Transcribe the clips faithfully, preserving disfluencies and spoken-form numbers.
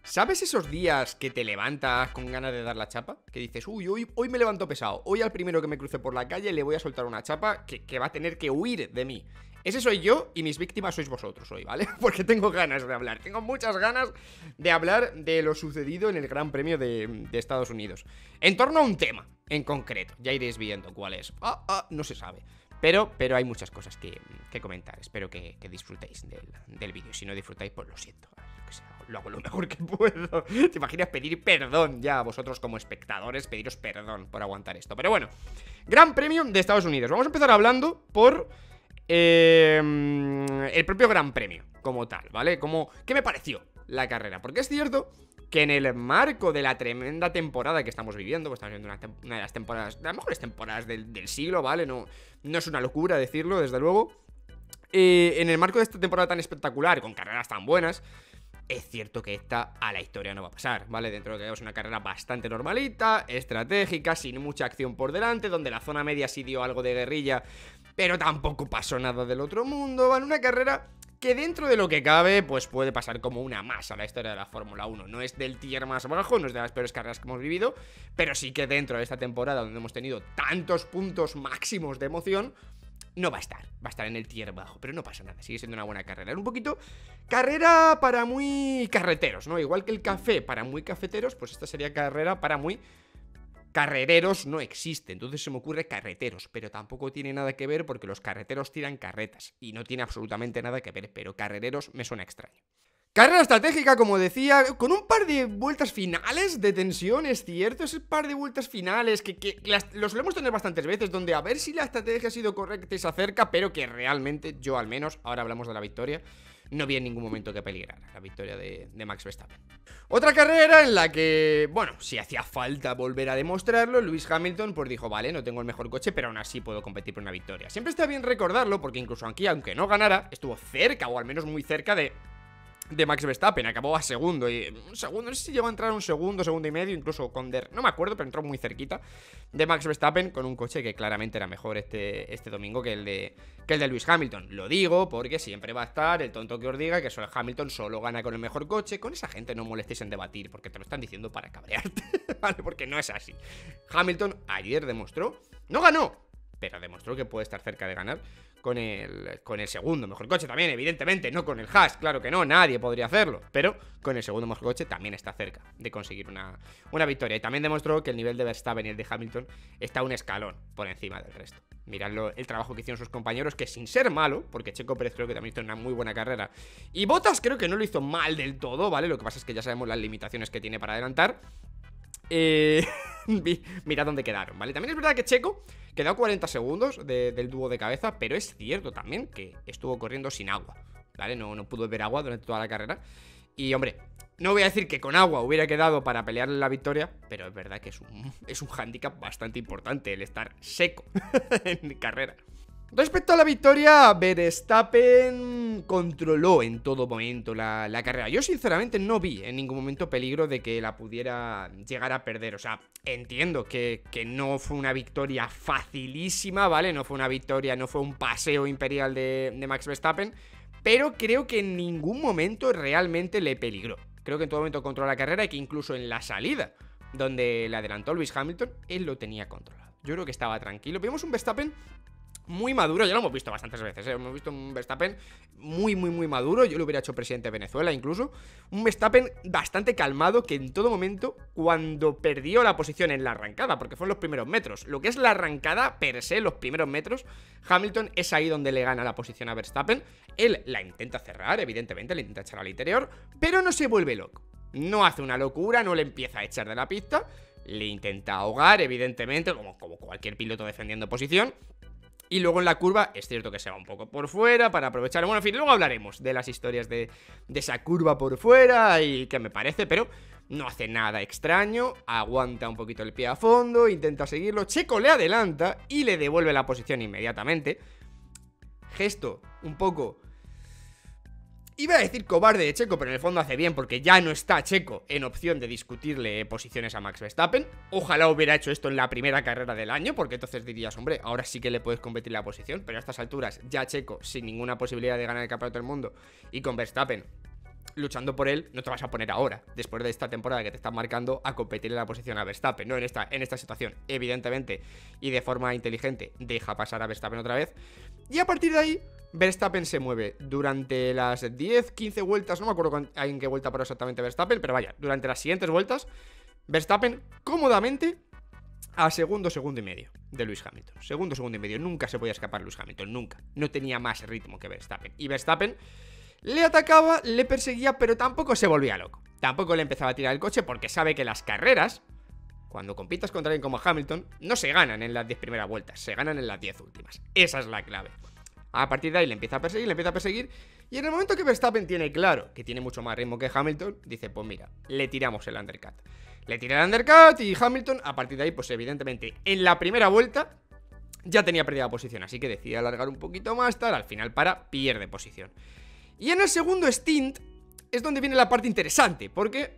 ¿Sabes esos días que te levantas con ganas de dar la chapa? Que dices, uy, hoy, hoy me levanto pesado. Hoy al primero que me cruce por la calle le voy a soltar una chapa que, que va a tener que huir de mí. Ese soy yo y mis víctimas sois vosotros hoy, ¿vale? Porque tengo ganas de hablar. Tengo muchas ganas de hablar de lo sucedido en el Gran Premio de, de Estados Unidos. En torno a un tema en concreto. Ya iréis viendo cuál es. Ah, ah, no se sabe. Pero, pero hay muchas cosas que, que comentar. Espero que, que disfrutéis del, del vídeo. Si no disfrutáis, pues lo siento. Yo qué sé, lo hago lo mejor que puedo. ¿Te imaginas pedir perdón ya a vosotros como espectadores? Pediros perdón por aguantar esto. Pero bueno, Gran Premio de Estados Unidos. Vamos a empezar hablando por eh, el propio Gran Premio como tal, ¿vale? Como, ¿qué me pareció la carrera? Porque es cierto que en el marco de la tremenda temporada que estamos viviendo, pues estamos viendo una, una de las temporadas, de las mejores temporadas del, del siglo, ¿vale? No, no es una locura decirlo, desde luego. Eh, en el marco de esta temporada tan espectacular, con carreras tan buenas, es cierto que esta a la historia no va a pasar, ¿vale? Dentro de que es una carrera bastante normalita, estratégica, sin mucha acción por delante, donde la zona media sí dio algo de guerrilla, pero tampoco pasó nada del otro mundo, ¿vale? Una carrera que dentro de lo que cabe, pues puede pasar como una más a la historia de la Fórmula uno. No es del tier más bajo, no es de las peores carreras que hemos vivido, pero sí que dentro de esta temporada donde hemos tenido tantos puntos máximos de emoción, no va a estar, va a estar en el tier bajo, pero no pasa nada, sigue siendo una buena carrera. Es un poquito carrera para muy carreteros, ¿no? Igual que el café para muy cafeteros, pues esta sería carrera para muy carrereros. No existe, entonces se me ocurre carreteros, pero tampoco tiene nada que ver porque los carreteros tiran carretas y no tiene absolutamente nada que ver, pero carrereros me suena extraño. Carrera estratégica, como decía, con un par de vueltas finales de tensión, es cierto, ese par de vueltas finales que, que las, lo solemos tener bastantes veces, donde a ver si la estrategia ha sido correcta y se acerca, pero que realmente, yo al menos, ahora hablamos de la victoria, no vi en ningún momento que peligrara la victoria de, de Max Verstappen. Otra carrera en la que, bueno, si hacía falta volver a demostrarlo, Lewis Hamilton pues dijo, vale, no tengo el mejor coche, pero aún así puedo competir por una victoria. Siempre está bien recordarlo, porque incluso aquí, aunque no ganara, estuvo cerca, o al menos muy cerca de... de Max Verstappen, acabó a segundo. Y un segundo, no sé si llegó a entrar un segundo, segundo y medio, incluso con Der, no me acuerdo, pero entró muy cerquita de Max Verstappen, con un coche que claramente era mejor este, este domingo que el de que el de Lewis Hamilton. Lo digo porque siempre va a estar el tonto que os diga que solo Hamilton solo gana con el mejor coche. Con esa gente no molestéis en debatir, porque te lo están diciendo para cabrearte, ¿vale? Porque no es así. Hamilton ayer demostró, no ganó, pero demostró que puede estar cerca de ganar con el, con el segundo mejor coche también, evidentemente, no con el Haas, claro que no, nadie podría hacerlo, pero con el segundo mejor coche también está cerca de conseguir una, una victoria. Y también demostró que el nivel de Verstappen y el de Hamilton está un escalón por encima del resto. Miradlo, el trabajo que hicieron sus compañeros, que sin ser malo, porque Checo Pérez creo que también hizo una muy buena carrera, y Bottas creo que no lo hizo mal del todo, ¿vale? Lo que pasa es que ya sabemos las limitaciones que tiene para adelantar. Eh, Mirad dónde quedaron, ¿vale? También es verdad que Checo quedó a cuarenta segundos de, del dúo de cabeza, pero es cierto también que estuvo corriendo sin agua, ¿vale? No, no pudo beber agua durante toda la carrera. Y hombre, no voy a decir que con agua hubiera quedado para pelearle la victoria, pero es verdad que es un, es un hándicap bastante importante el estar seco en carrera. Respecto a la victoria, Verstappen controló en todo momento la, la carrera. Yo sinceramente no vi en ningún momento peligro de que la pudiera llegar a perder. O sea, entiendo que, que no fue una victoria facilísima, ¿vale? No fue una victoria, no fue un paseo imperial de, de Max Verstappen, pero creo que en ningún momento realmente le peligró. Creo que en todo momento controló la carrera y que incluso en la salida, donde le adelantó Lewis Hamilton, él lo tenía controlado. Yo creo que estaba tranquilo. Vimos un Verstappen muy maduro, ya lo hemos visto bastantes veces, ¿eh? Hemos visto un Verstappen muy, muy, muy maduro. Yo lo hubiera hecho presidente de Venezuela incluso. Un Verstappen bastante calmado, que en todo momento, cuando perdió la posición en la arrancada, porque fueron los primeros metros, lo que es la arrancada per se, los primeros metros, Hamilton es ahí donde le gana la posición a Verstappen. Él la intenta cerrar, evidentemente, le intenta echar al interior, pero no se vuelve loco. No hace una locura, no le empieza a echar de la pista, le intenta ahogar, evidentemente, como, como cualquier piloto defendiendo posición. Y luego en la curva, es cierto que se va un poco por fuera para aprovechar. Bueno, en fin, luego hablaremos de las historias de, de esa curva por fuera y qué me parece, pero no hace nada extraño. Aguanta un poquito el pie a fondo, intenta seguirlo. Checo le adelanta y le devuelve la posición inmediatamente. Gesto un poco... iba a decir cobarde de Checo, pero en el fondo hace bien porque ya no está Checo en opción de discutirle posiciones a Max Verstappen. Ojalá hubiera hecho esto en la primera carrera del año, porque entonces dirías, hombre, ahora sí que le puedes competir la posición. Pero a estas alturas ya Checo sin ninguna posibilidad de ganar el campeonato del mundo y con Verstappen luchando por él, no te vas a poner ahora, después de esta temporada que te están marcando, a competir en la posición a Verstappen, no en esta, en esta situación, evidentemente, y de forma inteligente, deja pasar a Verstappen otra vez, y a partir de ahí, Verstappen se mueve durante las diez, quince vueltas, no me acuerdo en qué vuelta paró exactamente Verstappen, pero vaya, durante las siguientes vueltas, Verstappen cómodamente a segundo, segundo y medio de Lewis Hamilton. Segundo, segundo y medio. Nunca se podía escapar Lewis Hamilton, nunca. No tenía más ritmo que Verstappen. Y Verstappen le atacaba, le perseguía, pero tampoco se volvía loco. Tampoco le empezaba a tirar el coche porque sabe que las carreras, cuando compitas contra alguien como Hamilton, no se ganan en las diez primeras vueltas, se ganan en las diez últimas. Esa es la clave. A partir de ahí le empieza a perseguir, le empieza a perseguir, y en el momento que Verstappen tiene claro que tiene mucho más ritmo que Hamilton, dice, pues mira, le tiramos el undercut. Le tira el undercut y Hamilton, a partir de ahí, pues evidentemente, en la primera vuelta ya tenía perdida posición, así que decide alargar un poquito más, tal, al final para, pierde posición. Y en el segundo stint es donde viene la parte interesante, porque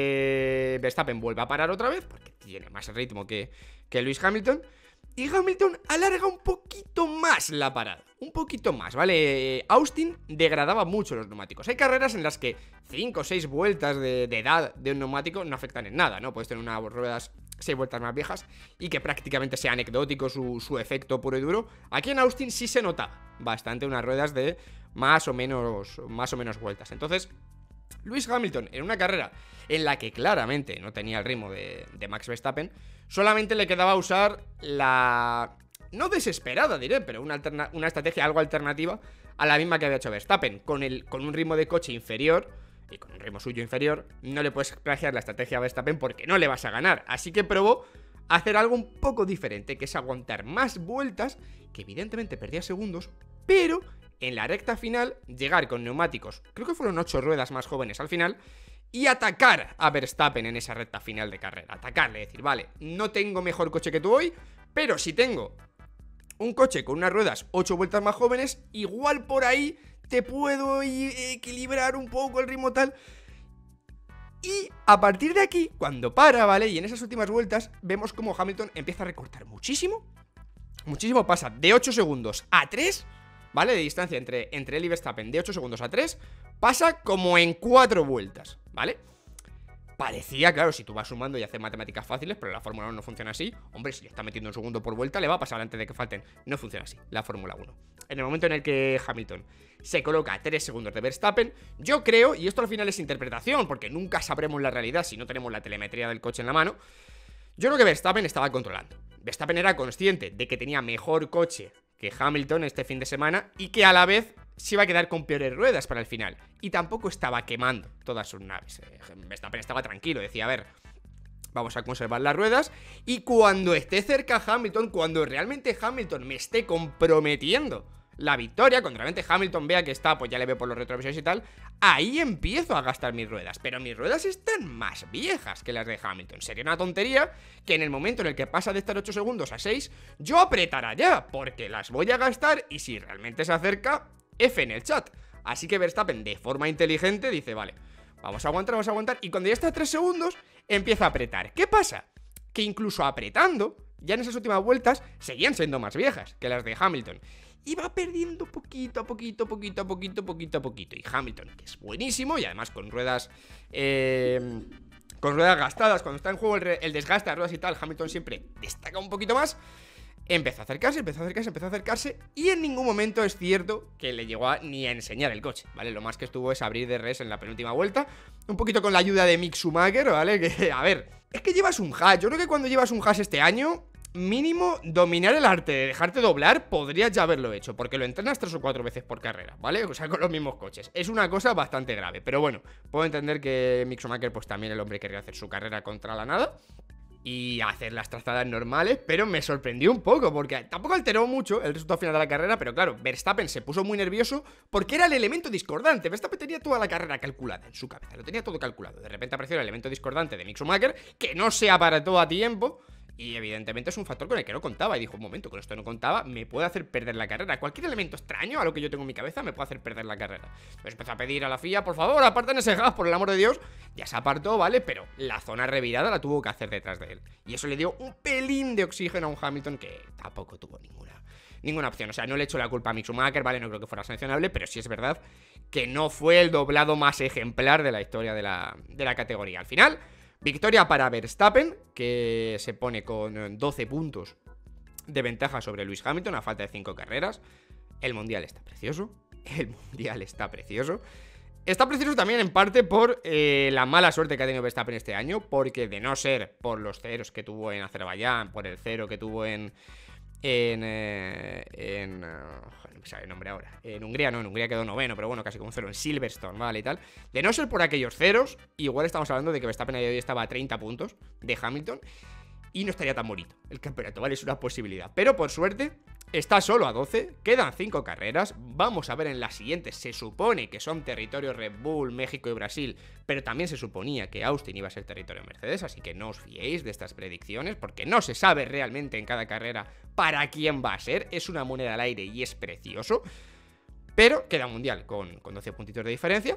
eh, Verstappen vuelve a parar otra vez, porque tiene más ritmo que, que Lewis Hamilton, y Hamilton alarga un poquito más la parada, un poquito más, ¿vale? Austin degradaba mucho los neumáticos. Hay carreras en las que cinco o seis vueltas de, de edad de un neumático no afectan en nada, ¿no? Puedes tener unas ruedas seis vueltas más viejas y que prácticamente sea anecdótico su, su efecto puro y duro. Aquí en Austin sí se nota bastante unas ruedas de más o menos, más o menos vueltas. Entonces, Lewis Hamilton, en una carrera en la que claramente no tenía el ritmo de, de Max Verstappen, solamente le quedaba usar la... no desesperada, diré, pero una, alterna... una estrategia algo alternativa a la misma que había hecho Verstappen. Con, el... con un ritmo de coche inferior y con un ritmo suyo inferior, no le puedes plagiar la estrategia a Verstappen porque no le vas a ganar. Así que probó hacer algo un poco diferente, que es aguantar más vueltas, que evidentemente perdía segundos, pero en la recta final llegar con neumáticos, creo que fueron ocho ruedas más jóvenes al final, y atacar a Verstappen en esa recta final de carrera. Atacarle, decir, vale, no tengo mejor coche que tú hoy, pero si tengo un coche con unas ruedas ocho vueltas más jóvenes, igual por ahí te puedo equilibrar un poco el ritmo tal. Y a partir de aquí, cuando para, ¿vale? Y en esas últimas vueltas vemos como Hamilton empieza a recortar muchísimo. Muchísimo, pasa de ocho segundos a tres, ¿vale? De distancia entre, entre él y Verstappen, de ocho segundos a tres, pasa como en cuatro vueltas, ¿vale? Parecía, claro, si tú vas sumando y haces matemáticas fáciles, pero la Fórmula uno no funciona así. Hombre, si le está metiendo un segundo por vuelta, le va a pasar antes de que falten. No funciona así, la Fórmula uno. En el momento en el que Hamilton se coloca a tres segundos de Verstappen, yo creo, y esto al final es interpretación, porque nunca sabremos la realidad si no tenemos la telemetría del coche en la mano, yo creo que Verstappen estaba controlando. Verstappen era consciente de que tenía mejor coche que Hamilton este fin de semana y que a la vez se iba a quedar con peores ruedas para el final. Y tampoco estaba quemando todas sus naves. Verstappen estaba tranquilo, decía, a ver, vamos a conservar las ruedas y cuando esté cerca Hamilton, cuando realmente Hamilton me esté comprometiendo la victoria, cuando realmente Hamilton vea que está, pues ya le veo por los retrovisores y tal, ahí empiezo a gastar mis ruedas. Pero mis ruedas están más viejas que las de Hamilton. Sería una tontería que en el momento en el que pasa de estar ocho segundos a seis, yo apretara ya, porque las voy a gastar y si realmente se acerca, F en el chat. Así que Verstappen, de forma inteligente, dice, vale, vamos a aguantar, vamos a aguantar. Y cuando ya está a tres segundos, empieza a apretar. ¿Qué pasa? Que incluso apretando, ya en esas últimas vueltas, seguían siendo más viejas que las de Hamilton. Y va perdiendo poquito a poquito, poquito a poquito, poquito a poquito. Y Hamilton, que es buenísimo, y además con ruedas... Eh, con ruedas gastadas, cuando está en juego el, el desgaste de ruedas y tal, Hamilton siempre destaca un poquito más. Empezó a acercarse, empezó a acercarse, empezó a acercarse. Y en ningún momento es cierto que le llegó a, ni a enseñar el coche, ¿vale? Lo más que estuvo es abrir D R S en la penúltima vuelta. Un poquito con la ayuda de Mick Schumacher, ¿vale? Que, a ver, es que llevas un hash. Yo creo que cuando llevas un hash este año, mínimo dominar el arte de dejarte doblar podrías ya haberlo hecho, porque lo entrenas tres o cuatro veces por carrera, ¿vale? O sea, con los mismos coches. Es una cosa bastante grave, pero bueno, puedo entender que Mick Schumacher, pues también el hombre quería hacer su carrera contra la nada y hacer las trazadas normales, pero me sorprendió un poco, porque tampoco alteró mucho el resultado final de la carrera, pero claro, Verstappen se puso muy nervioso porque era el elemento discordante. Verstappen tenía toda la carrera calculada en su cabeza, lo tenía todo calculado. De repente apareció el elemento discordante de Mick Schumacher, que no se aparató a tiempo, y evidentemente es un factor con el que no contaba. Y dijo, un momento, con esto no contaba, me puede hacer perder la carrera. Cualquier elemento extraño a lo que yo tengo en mi cabeza me puede hacer perder la carrera. Entonces empezó a pedir a la F I A, por favor, aparten ese gas, por el amor de Dios. Ya se apartó, ¿vale? Pero la zona revirada la tuvo que hacer detrás de él. Y eso le dio un pelín de oxígeno a un Hamilton que tampoco tuvo ninguna ninguna opción. O sea, no le echo la culpa a Mick Schumacher, ¿vale? No creo que fuera sancionable, pero sí es verdad que no fue el doblado más ejemplar de la historia de la, de la categoría. Al final, victoria para Verstappen, que se pone con doce puntos de ventaja sobre Lewis Hamilton a falta de cinco carreras. El Mundial está precioso. El Mundial está precioso. Está precioso también en parte por eh, la mala suerte que ha tenido Verstappen este año, porque de no ser por los ceros que tuvo en Azerbaiyán, por el cero que tuvo en... En... Eh, en uh, no me sale el nombre ahora. En Hungría no, en Hungría quedó noveno, pero bueno, casi como un cero en Silverstone, ¿vale? Y tal. De no ser por aquellos ceros, igual estamos hablando de que Verstappen a día de hoy estaba a treinta puntos de Hamilton y no estaría tan bonito el campeonato, ¿vale? Es una posibilidad. Pero por suerte está solo a doce, quedan cinco carreras. Vamos a ver en las siguientes. Se supone que son territorios Red Bull, México y Brasil, pero también se suponía que Austin iba a ser territorio Mercedes, así que no os fiéis de estas predicciones, porque no se sabe realmente en cada carrera para quién va a ser. Es una moneda al aire y es precioso. Pero queda un mundial con, con doce puntitos de diferencia.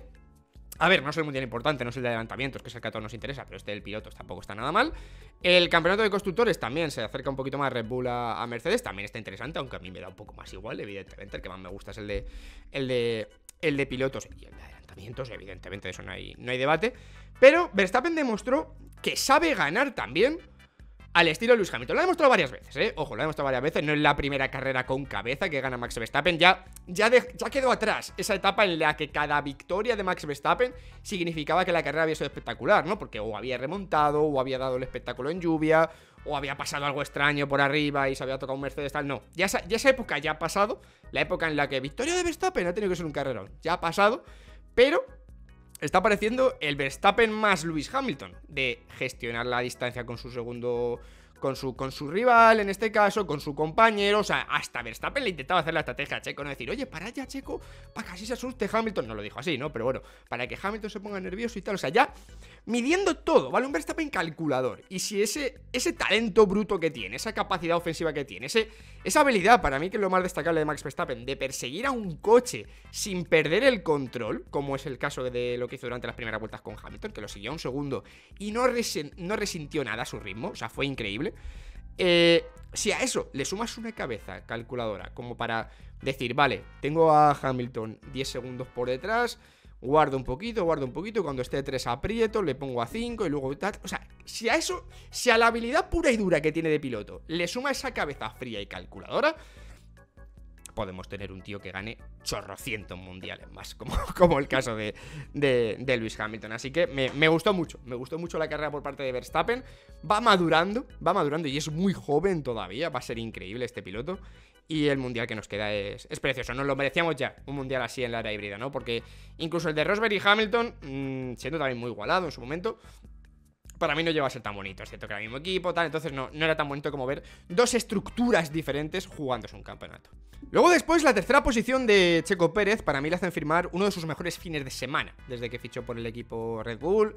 A ver, no es el mundial importante, no es el de adelantamientos, que es el que a todos nos interesa, pero este del pilotos tampoco está nada mal. El campeonato de constructores también se acerca un poquito más Red Bull a, a Mercedes, también está interesante, aunque a mí me da un poco más igual, evidentemente. El que más me gusta es el de el de, el de pilotos y el de adelantamientos, evidentemente, de eso no hay, no hay debate. Pero Verstappen demostró que sabe ganar también al estilo Lewis Hamilton. Lo ha demostrado varias veces, ¿eh? Ojo, lo ha demostrado varias veces. No es la primera carrera con cabeza que gana Max Verstappen. Ya, ya, de, ya quedó atrás esa etapa en la que cada victoria de Max Verstappen significaba que la carrera había sido espectacular, ¿no? Porque o había remontado, o había dado el espectáculo en lluvia, o había pasado algo extraño por arriba y se había tocado un Mercedes, tal. No, ya esa, ya esa época ya ha pasado. La época en la que victoria de Verstappen ha tenido que ser un carrerón. Ya ha pasado, pero está apareciendo el Verstappen más Lewis Hamilton, de gestionar la distancia con su segundo... Con su, con su rival, en este caso, con su compañero. O sea, hasta Verstappen le intentaba hacer la estrategia a Checo, no decir, oye, para ya, Checo, para que así se asuste Hamilton. No lo dijo así, ¿no? Pero bueno, para que Hamilton se ponga nervioso y tal. O sea, ya midiendo todo, ¿vale? Un Verstappen calculador. Y si ese, ese talento bruto que tiene, esa capacidad ofensiva que tiene, ese, esa habilidad, para mí que es lo más destacable de Max Verstappen, de perseguir a un coche sin perder el control, como es el caso de lo que hizo durante las primeras vueltas con Hamilton, que lo siguió a un segundo y no, resen, no resintió nada a su ritmo. O sea, fue increíble. Eh, si a eso le sumas una cabeza calculadora como para decir, vale, tengo a Hamilton diez segundos por detrás, guardo un poquito, guardo un poquito, cuando esté tres aprieto, le pongo a cinco y luego tal. O sea, si a eso, si a la habilidad pura y dura que tiene de piloto le suma esa cabeza fría y calculadora, podemos tener un tío que gane chorrocientos mundiales más, como, como el caso de, de, de Lewis Hamilton. Así que me, me gustó mucho, me gustó mucho la carrera por parte de Verstappen. Va madurando, va madurando y es muy joven todavía, va a ser increíble este piloto. Y el mundial que nos queda es, es precioso, nos lo merecíamos ya, un mundial así en la era híbrida, ¿no? Porque incluso el de Rosberg y Hamilton, mmm, siendo también muy igualado en su momento, para mí no llegó a ser tan bonito. Es cierto que era el mismo equipo, tal, entonces no, no era tan bonito como ver dos estructuras diferentes jugándose un campeonato. Luego después, la tercera posición de Checo Pérez, para mí le hacen firmar uno de sus mejores fines de semana desde que fichó por el equipo Red Bull.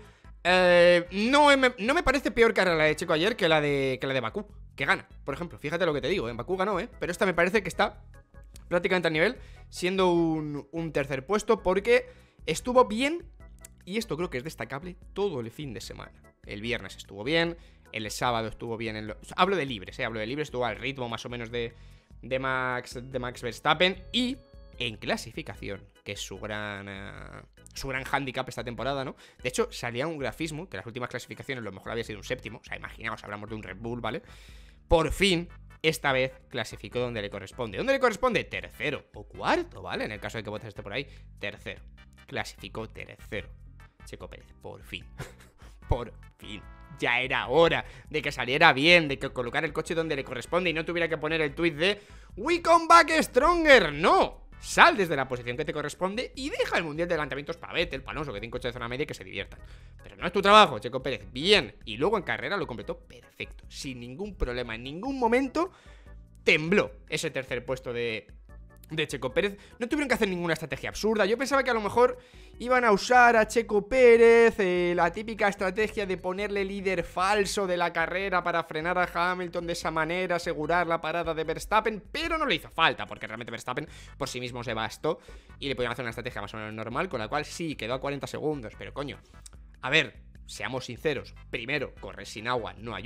Eh, no, me, no me parece peor carrera la de Checo ayer que la de, que la de Bakú, que gana, por ejemplo. Fíjate lo que te digo, en Bakú ganó, ¿eh? Pero esta me parece que está prácticamente al nivel, siendo un, un tercer puesto, porque estuvo bien, y esto creo que es destacable, todo el fin de semana. El viernes estuvo bien, el sábado estuvo bien, en lo... hablo de libres, ¿eh? Hablo de libres, estuvo al ritmo más o menos de, de, Max, de Max Verstappen. Y en clasificación, que es su gran uh, su gran hándicap esta temporada, ¿no? De hecho, salía un grafismo, que en las últimas clasificaciones lo mejor había sido un séptimo. O sea, imaginaos, hablamos de un Red Bull, ¿vale? Por fin, esta vez clasificó donde le corresponde. ¿Dónde le corresponde? Tercero o cuarto, ¿vale? En el caso de que Bottas esté por ahí, tercero. Clasificó tercero Checo Pérez, por fin. Por fin. Ya era hora de que saliera bien, de que colocara el coche donde le corresponde y no tuviera que poner el tweet de We come back stronger. No, sal desde la posición que te corresponde y deja el mundial de adelantamientos para Vettel, para Alonso, que tiene coche de zona media y que se diviertan. Pero no es tu trabajo, Checo Pérez. Bien. Y luego en carrera lo completó perfecto, sin ningún problema. En ningún momento tembló ese tercer puesto de... de Checo Pérez. No tuvieron que hacer ninguna estrategia absurda. Yo pensaba que a lo mejor iban a usar a Checo Pérez, eh, la típica estrategia de ponerle líder falso de la carrera para frenar a Hamilton de esa manera, asegurar la parada de Verstappen, pero no le hizo falta, porque realmente Verstappen por sí mismo se bastó y le podían hacer una estrategia más o menos normal, con la cual sí, quedó a cuarenta segundos, pero coño, a ver, seamos sinceros, primero, correr sin agua no ayuda,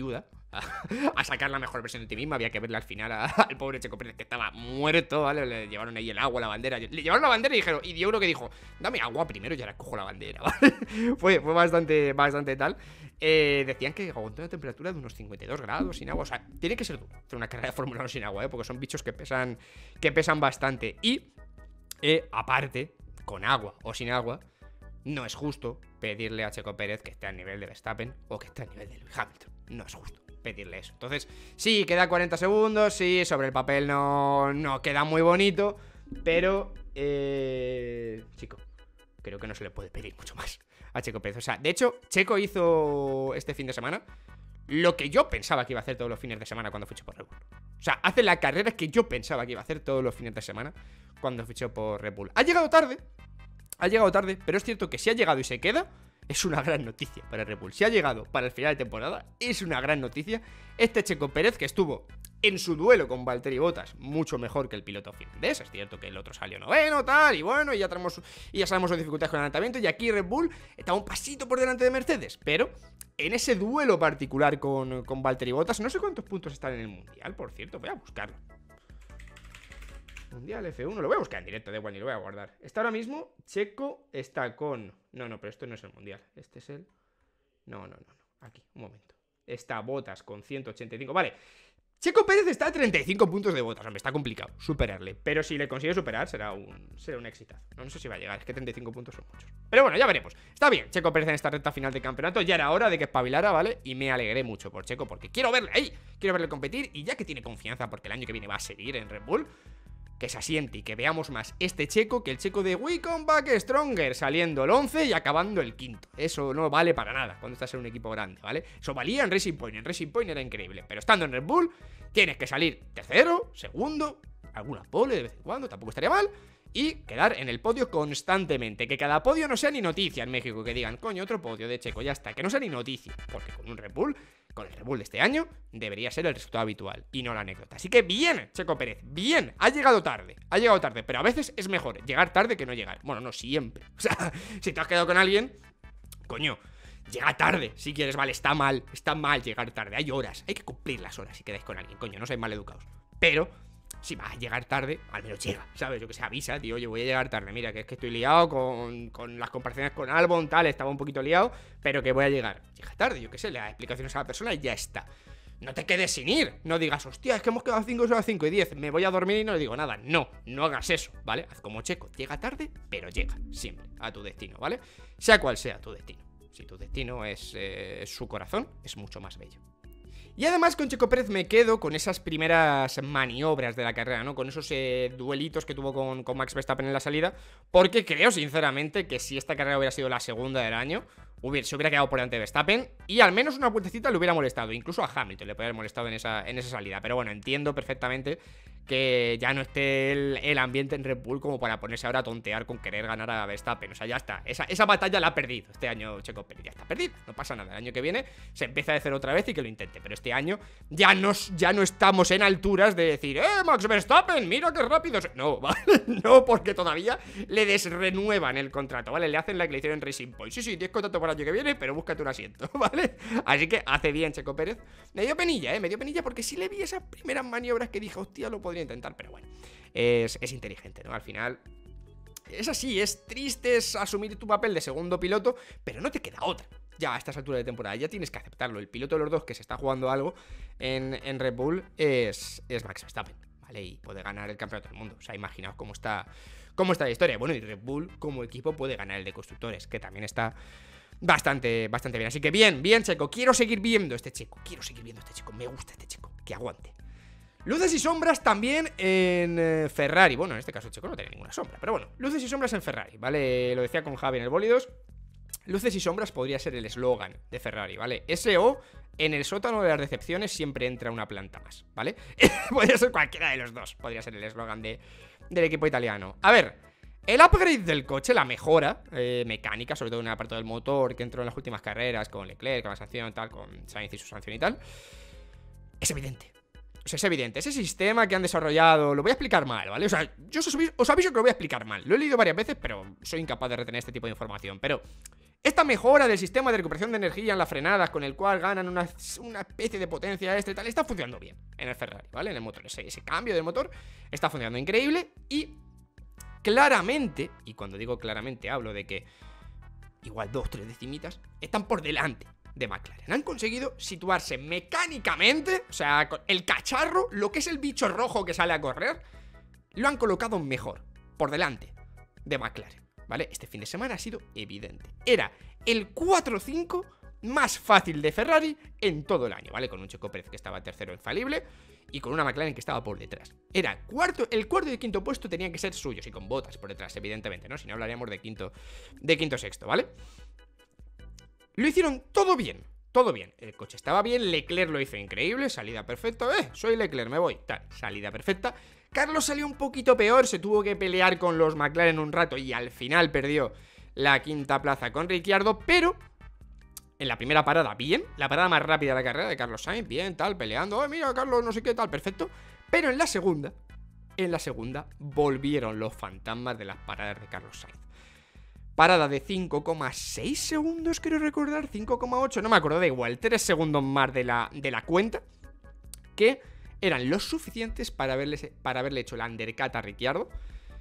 a, a sacar la mejor versión de ti mismo. Había que verle al final a, al pobre Checo Pérez, que estaba muerto, ¿vale? Le llevaron ahí el agua, la bandera. Le llevaron la bandera y dijeron, y dio uno que dijo, dame agua primero y ahora cojo la bandera, ¿vale? fue, fue bastante, bastante tal. Eh, decían que aguantó una temperatura de unos cincuenta y dos grados sin agua. O sea, tiene que ser duro hacer una carrera de Fórmula uno sin agua, ¿eh? Porque son bichos que pesan, que pesan bastante. Y, eh, aparte, con agua o sin agua, no es justo pedirle a Checo Pérez que esté al nivel de Verstappen o que esté al nivel de Lewis Hamilton. No es justo pedirle eso. Entonces, sí, queda cuarenta segundos, sí, sobre el papel no, no queda muy bonito, pero, eh, chico, creo que no se le puede pedir mucho más a Checo Pérez. O sea, de hecho, Checo hizo este fin de semana lo que yo pensaba que iba a hacer todos los fines de semana cuando fichó por Red Bull. O sea, hace la carrera que yo pensaba que iba a hacer todos los fines de semana cuando fichó por Red Bull. Ha llegado tarde, ha llegado tarde, pero es cierto que si ha llegado y se queda, es una gran noticia para Red Bull. Si ha llegado para el final de temporada, es una gran noticia. Este Checo Pérez, que estuvo en su duelo con Valtteri Bottas mucho mejor que el piloto finlandés. Es cierto que el otro salió noveno, tal, y bueno, y ya tenemos, y ya sabemos sus dificultades con el lanzamiento. Y aquí Red Bull está un pasito por delante de Mercedes. Pero en ese duelo particular con, con Valtteri Bottas, no sé cuántos puntos están en el Mundial, por cierto, voy a buscarlo. Mundial F uno, lo voy a buscar en directo, de igual, ni lo voy a guardar. Está ahora mismo, Checo está con... No, no, pero esto no es el Mundial. Este es el... No, no, no, no. Aquí, un momento. Está Bottas con ciento ochenta y cinco. Vale. Checo Pérez está a treinta y cinco puntos de Bottas. Hombre, está complicado superarle. Pero si le consigue superar, será un, será un exitazo. No, no sé si va a llegar. Es que treinta y cinco puntos son muchos. Pero bueno, ya veremos. Está bien, Checo Pérez en esta recta final de campeonato. Ya era hora de que espabilara, ¿vale? Y me alegré mucho por Checo, porque quiero verle ahí. Quiero verle competir. Y ya que tiene confianza, porque el año que viene va a seguir en Red Bull, que se asiente y que veamos más este Checo que el Checo de We Come Back Stronger, saliendo el once y acabando el quinto. Eso no vale para nada cuando estás en un equipo grande, ¿vale? Eso valía en Racing Point, en Racing Point era increíble, pero estando en Red Bull tienes que salir tercero, segundo, alguna pole de vez en cuando, tampoco estaría mal, y quedar en el podio constantemente. Que cada podio no sea ni noticia en México, que digan, coño, otro podio de Checo, ya está, que no sea ni noticia, porque con un Red Bull, con el Red Bull de este año, debería ser el resultado habitual y no la anécdota. Así que bien, Checo Pérez, bien, ha llegado tarde, ha llegado tarde, pero a veces es mejor llegar tarde que no llegar. Bueno, no siempre. O sea, si te has quedado con alguien, coño, llega tarde, si quieres, vale, está mal, está mal llegar tarde, hay horas, hay que cumplir las horas si quedáis con alguien, coño, no seáis mal educados. Pero si vas a llegar tarde, al menos llega, ¿sabes? Yo que sé, avisa, tío, oye, voy a llegar tarde. Mira, que es que estoy liado con, con las comparaciones con Albon, tal, estaba un poquito liado, pero que voy a llegar. Llega tarde, yo que sé, le das explicaciones a la persona y ya está. No te quedes sin ir, no digas, hostia, es que hemos quedado a cinco, son las cinco y diez, me voy a dormir y no le digo nada. No, no hagas eso, ¿vale? Haz como Checo, llega tarde, pero llega siempre a tu destino, ¿vale? Sea cual sea tu destino. Si tu destino es, eh, es su corazón, es mucho más bello. Y además con Checo Pérez me quedo con esas primeras maniobras de la carrera, ¿no? Con esos eh, duelitos que tuvo con, con Max Verstappen en la salida, porque creo sinceramente que si esta carrera hubiera sido la segunda del año, hubiera, se hubiera quedado por delante de Verstappen y al menos una vueltecita le hubiera molestado, incluso a Hamilton le podría haber molestado en esa, en esa salida. Pero bueno, entiendo perfectamente que ya no esté el, el ambiente en Red Bull como para ponerse ahora a tontear con querer ganar a Verstappen. O sea, ya está, esa, esa batalla la ha perdido este año Checo Pérez, ya está perdida, no pasa nada. El año que viene se empieza de cero otra vez y que lo intente, pero este año ya no, ya no estamos en alturas de decir, ¡eh, Max Verstappen, mira qué rápido! No, ¿vale? No, porque todavía le desrenuevan el contrato, ¿vale? Le hacen la que le hicieron en Racing Point. Sí, sí, tienes contrato para el año que viene, pero búscate un asiento, ¿vale? Así que hace bien Checo Pérez. Me dio penilla, ¿eh? Me dio penilla porque sí le vi esas primeras maniobras que dije, hostia, lo podría intentar, pero bueno, es, es inteligente, ¿no? Al final es así, es triste, es asumir tu papel de segundo piloto, pero no te queda otra. Ya a estas alturas de temporada ya tienes que aceptarlo. El piloto de los dos que se está jugando algo en, en Red Bull es, es Max Verstappen, ¿vale? Y puede ganar el campeonato del mundo. O sea, imaginaos cómo está, cómo está la historia. Bueno, y Red Bull como equipo puede ganar el de constructores, que también está bastante, bastante bien. Así que bien, bien, Checo. Quiero seguir viendo este Checo. Quiero seguir viendo este Checo. Me gusta este Checo. Que aguante. Luces y sombras también en eh, Ferrari. Bueno, en este caso Checo no tiene ninguna sombra, pero bueno, luces y sombras en Ferrari, ¿vale? Lo decía con Javi en el Bólidos. Luces y sombras podría ser el eslogan de Ferrari, ¿vale? S O, en el sótano de las decepciones siempre entra una planta más, ¿vale? Podría ser cualquiera de los dos. Podría ser el eslogan de, del equipo italiano. A ver, el upgrade del coche, la mejora eh, mecánica, sobre todo en el apartado del motor, que entró en las últimas carreras con Leclerc, con la sanción, tal, con Sainz y su sanción y tal, es evidente. O sea, es evidente, ese sistema que han desarrollado, lo voy a explicar mal, ¿vale? O sea, yo os aviso, os aviso que lo voy a explicar mal. Lo he leído varias veces, pero soy incapaz de retener este tipo de información. Pero Esta mejora del sistema de recuperación de energía en las frenadas, con el cual ganan una, una especie de potencia extra y tal, está funcionando bien en el Ferrari, ¿vale? En el motor, ese, ese cambio de motor está funcionando increíble y claramente, y cuando digo claramente hablo de que igual dos, tres decimitas, están por delante de McLaren. Han conseguido situarse mecánicamente, o sea, el cacharro, lo que es el bicho rojo que sale a correr, lo han colocado mejor, por delante de McLaren, ¿vale? Este fin de semana ha sido evidente. Era el cuatro cinco más fácil de Ferrari en todo el año, ¿vale? Con un Checo Pérez que estaba tercero infalible y con una McLaren que estaba por detrás. Era cuarto, el cuarto y el quinto puesto tenían que ser suyos y con Bottas por detrás, evidentemente, ¿no? Si no hablaríamos de quinto, de quinto sexto, ¿vale? Lo hicieron todo bien, todo bien. El coche estaba bien, Leclerc lo hizo increíble, salida perfecta, eh, soy Leclerc, me voy, tal, salida perfecta. Carlos salió un poquito peor, se tuvo que pelear con los McLaren un rato y al final perdió la quinta plaza con Ricciardo, pero en la primera parada, bien, la parada más rápida de la carrera de Carlos Sainz, bien, tal, peleando, ay, mira, Carlos, no sé qué, tal, perfecto. Pero en la segunda, en la segunda, volvieron los fantasmas de las paradas de Carlos Sainz. Parada de cinco coma seis segundos, quiero recordar, cinco coma ocho, no me acuerdo, da igual, tres segundos más de la, de la cuenta, que eran los suficientes para haberle, para haberle hecho el undercut a Ricciardo.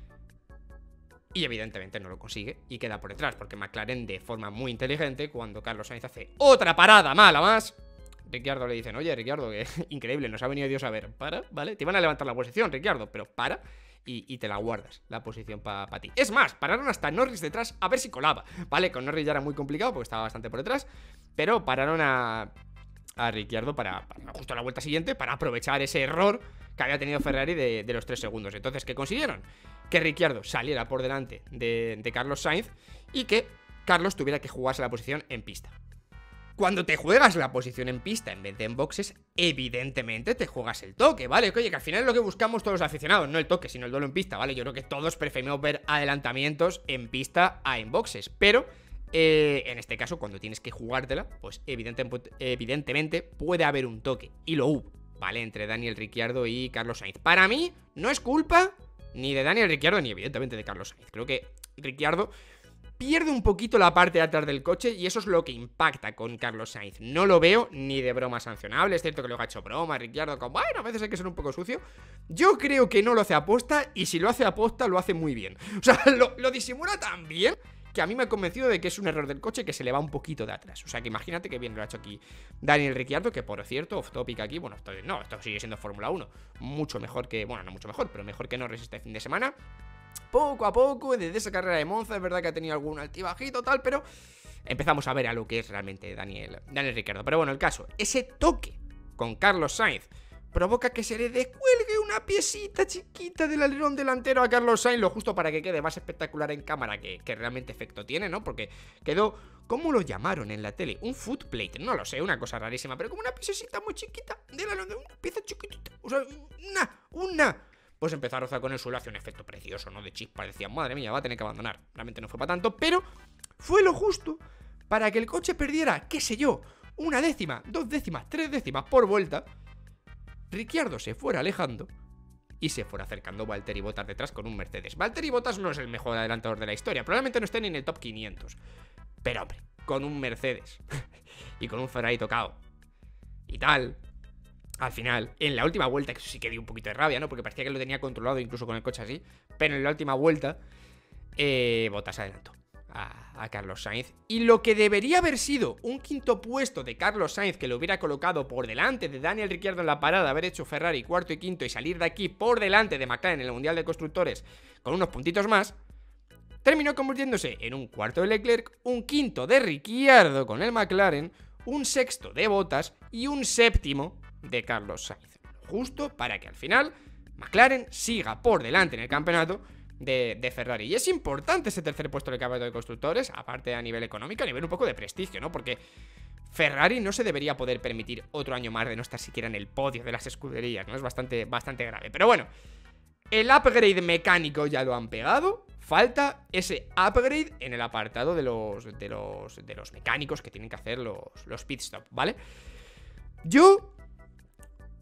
Y evidentemente no lo consigue y queda por detrás, porque McLaren, de forma muy inteligente, cuando Carlos Sainz hace otra parada mala más, Ricciardo le dicen, oye, Ricciardo, que increíble, nos ha venido Dios a ver, para, ¿vale? Te iban a levantar la posición, Ricciardo, pero para y, y te la guardas, la posición para pa ti. Es más, pararon hasta Norris detrás a ver si colaba, ¿vale? Con Norris ya era muy complicado porque estaba bastante por detrás, pero pararon a... a Ricciardo para, para justo la vuelta siguiente, para aprovechar ese error que había tenido Ferrari de, de los tres segundos. Entonces, ¿qué consiguieron? Que Ricciardo saliera por delante de, de Carlos Sainz y que Carlos tuviera que jugarse la posición en pista. Cuando te juegas la posición en pista en vez de en boxes, evidentemente te juegas el toque, ¿vale? Oye, que al final es lo que buscamos todos los aficionados, no el toque, sino el duelo en pista, ¿vale? Yo creo que todos preferimos ver adelantamientos en pista a en boxes, pero... Eh, en este caso, cuando tienes que jugártela, pues evidente, evidentemente puede haber un toque. Y lo hubo, ¿vale? Entre Daniel Ricciardo y Carlos Sainz. Para mí, no es culpa ni de Daniel Ricciardo ni evidentemente de Carlos Sainz. Creo que Ricciardo pierde un poquito la parte de atrás del coche y eso es lo que impacta con Carlos Sainz. No lo veo ni de broma sancionable. Es cierto que luego ha hecho broma Ricciardo, como, bueno, a veces hay que ser un poco sucio. Yo creo que no lo hace aposta y si lo hace aposta lo hace muy bien. O sea, lo, lo disimula tan bien que a mí me ha convencido de que es un error del coche que se le va un poquito de atrás. O sea, que imagínate que bien lo ha hecho aquí Daniel Ricciardo, que por cierto, off topic aquí, bueno, esto, no, esto sigue siendo Fórmula uno. Mucho mejor que, bueno, no mucho mejor, pero mejor que Norris este fin de semana. Poco a poco, desde esa carrera de Monza, es verdad que ha tenido algún altibajito, tal, pero empezamos a ver a lo que es realmente Daniel, Daniel Ricciardo. Pero bueno, el caso, ese toque con Carlos Sainz provoca que se le descuelgue una piecita chiquita del alerón delantero a Carlos Sainz, lo justo para que quede más espectacular en cámara que, que realmente efecto tiene, ¿no? Porque quedó, ¿cómo lo llamaron en la tele? Un footplate, no lo sé, una cosa rarísima, pero como una piececita muy chiquita del alerón, una pieza chiquitita, o sea, una, una... Pues empezó a rozar con el suelo, hacía un efecto precioso, ¿no? De chispa, decía, madre mía, va a tener que abandonar. Realmente no fue para tanto, pero fue lo justo para que el coche perdiera, qué sé yo, una décima, dos décimas, tres décimas por vuelta. Ricciardo se fuera alejando y se fuera acercando Valtteri Bottas detrás con un Mercedes. Valtteri Bottas no es el mejor adelantador de la historia, probablemente no esté ni en el top quinientos. Pero hombre, con un Mercedes y con un Ferrari tocado y tal, al final, en la última vuelta, que eso sí que dio un poquito de rabia, ¿no? Porque parecía que lo tenía controlado incluso con el coche así, pero en la última vuelta eh, Bottas adelantó A, a Carlos Sainz. Y lo que debería haber sido un quinto puesto de Carlos Sainz, que lo hubiera colocado por delante de Daniel Ricciardo en la parada, haber hecho Ferrari cuarto y quinto y salir de aquí por delante de McLaren en el Mundial de Constructores con unos puntitos más, terminó convirtiéndose en un cuarto de Leclerc, un quinto de Ricciardo con el McLaren, un sexto de Bottas y un séptimo de Carlos Sainz. Justo para que al final McLaren siga por delante en el campeonato De, de Ferrari. Y es importante ese tercer puesto del campeonato de constructores, aparte a nivel económico, a nivel un poco de prestigio, ¿no? Porque Ferrari no se debería poder permitir otro año más de no estar siquiera en el podio de las escuderías, ¿no? Es bastante, bastante grave. Pero bueno, el upgrade mecánico ya lo han pegado. Falta ese upgrade en el apartado de los, de los, de los mecánicos que tienen que hacer los, los pit stop, ¿vale? Yo